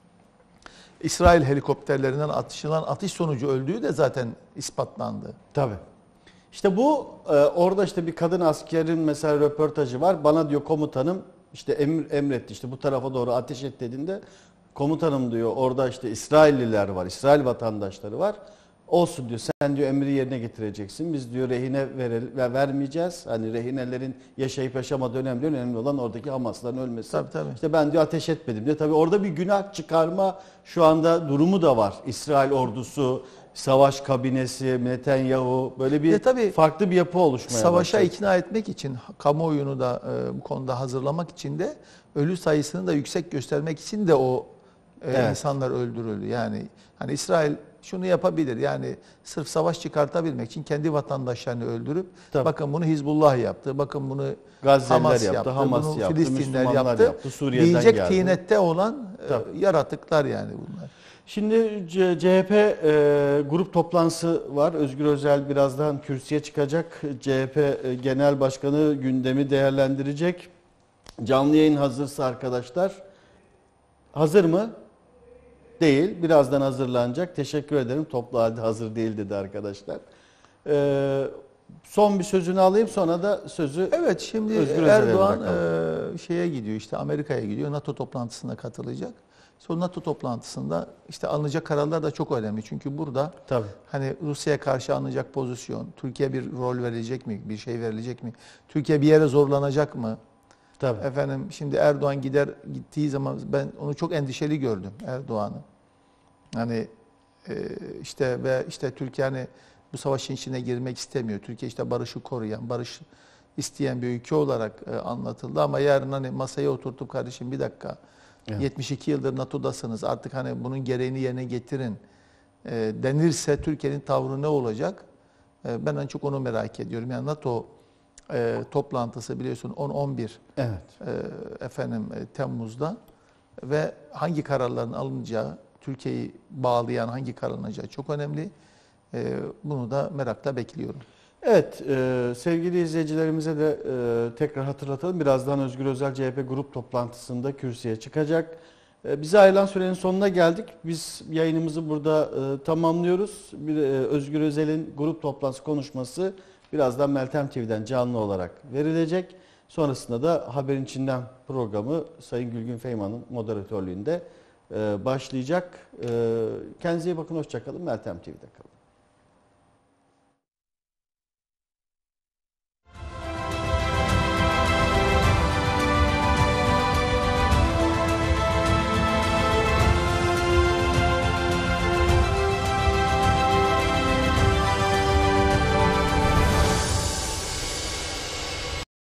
İsrail helikopterlerinden atışılan atış sonucu öldüğü de zaten ispatlandı. Tabii. İşte bu e, orada işte bir kadın askerin mesela röportajı var. Bana diyor komutanım işte emir, emretti işte bu tarafa doğru ateş et dediğinde komutanım diyor orada işte İsrailliler var, İsrail vatandaşları var. Olsun diyor, sen diyor emri yerine getireceksin. Biz diyor rehine verelim, vermeyeceğiz. Hani rehinelerin yaşayıp yaşamadığı önemli değil. Önemli olan oradaki Hamasların ölmesi. Tabii, tabii. İşte ben diyor ateş etmedim diyor. Tabii orada bir günah çıkarma şu anda durumu da var. İsrail ordusu, savaş kabinesi, Netanyahu böyle bir E tabii, farklı bir yapı oluşmaya savaşa başladı. ikna etmek için, kamuoyunu da e, bu konuda hazırlamak için de ölü sayısını da yüksek göstermek için de o e, Evet. insanlar öldürüldü. Yani hani İsrail şunu yapabilir. Yani sırf savaş çıkartabilmek için kendi vatandaşlarını öldürüp Tabii. bakın bunu Hizbullah yaptı, bakın bunu Gazze'liler Hamas yaptı, yaptı, Hamas bunu yaptı, Filistinler Müslümanlar yaptı. yaptı, Suriye'den diyecek geldi. tinette olan e, Tabii. yaratıklar yani bunlar. Şimdi C- CHP e, grup toplantısı var. Özgür Özel birazdan kürsüye çıkacak. C H P e, Genel Başkanı gündemi değerlendirecek. Canlı yayın hazırsa arkadaşlar. Hazır mı? Değil. Birazdan hazırlanacak. Teşekkür ederim. Toplu halde hazır değil dedi arkadaşlar. E, son bir sözünü alayım, sonra da sözü Evet, şimdi Özgür Özel'e Erdoğan bırakalım. e, şeye gidiyor, işte Amerika'ya gidiyor, NATO toplantısına katılacak. İşte o NATO toplantısında işte alınacak kararlar da çok önemli. Çünkü burada Tabii. hani Rusya'ya karşı alınacak pozisyon, Türkiye bir rol verecek mi, bir şey verilecek mi? Türkiye bir yere zorlanacak mı? Tabii. Efendim şimdi Erdoğan gider gittiği zaman ben onu çok endişeli gördüm, Erdoğan'ı. Hani e, işte ve işte Türkiye hani bu savaşın içine girmek istemiyor. Türkiye işte barışı koruyan, barış isteyen bir ülke olarak e, anlatıldı ama yarın hani masaya oturtup kardeşim bir dakika, Evet. yetmiş iki yıldır NATO'dasınız, artık hani bunun gereğini yerine getirin e, denirse Türkiye'nin tavrı ne olacak? E, ben en çok onu merak ediyorum. Yani NATO e, toplantısı biliyorsun on on bir Evet. e, efendim e, Temmuz'da ve hangi kararların alınacağı, Türkiye'yi bağlayan hangi karar alınacağı çok önemli. E, bunu da merakla bekliyorum. Evet, e, sevgili izleyicilerimize de e, tekrar hatırlatalım. Birazdan Özgür Özel C H P grup toplantısında kürsüye çıkacak. E, bize ayrılan sürenin sonuna geldik. Biz yayınımızı burada e, tamamlıyoruz. Bir, e, Özgür Özel'in grup toplantısı konuşması birazdan Meltem T V'den canlı olarak verilecek. Sonrasında da Haberin İçinden programı Sayın Gülgün Feyman'ın moderatörlüğünde e, başlayacak. E, kendinize iyi bakın, hoşça kalın. Meltem T V'de kalın.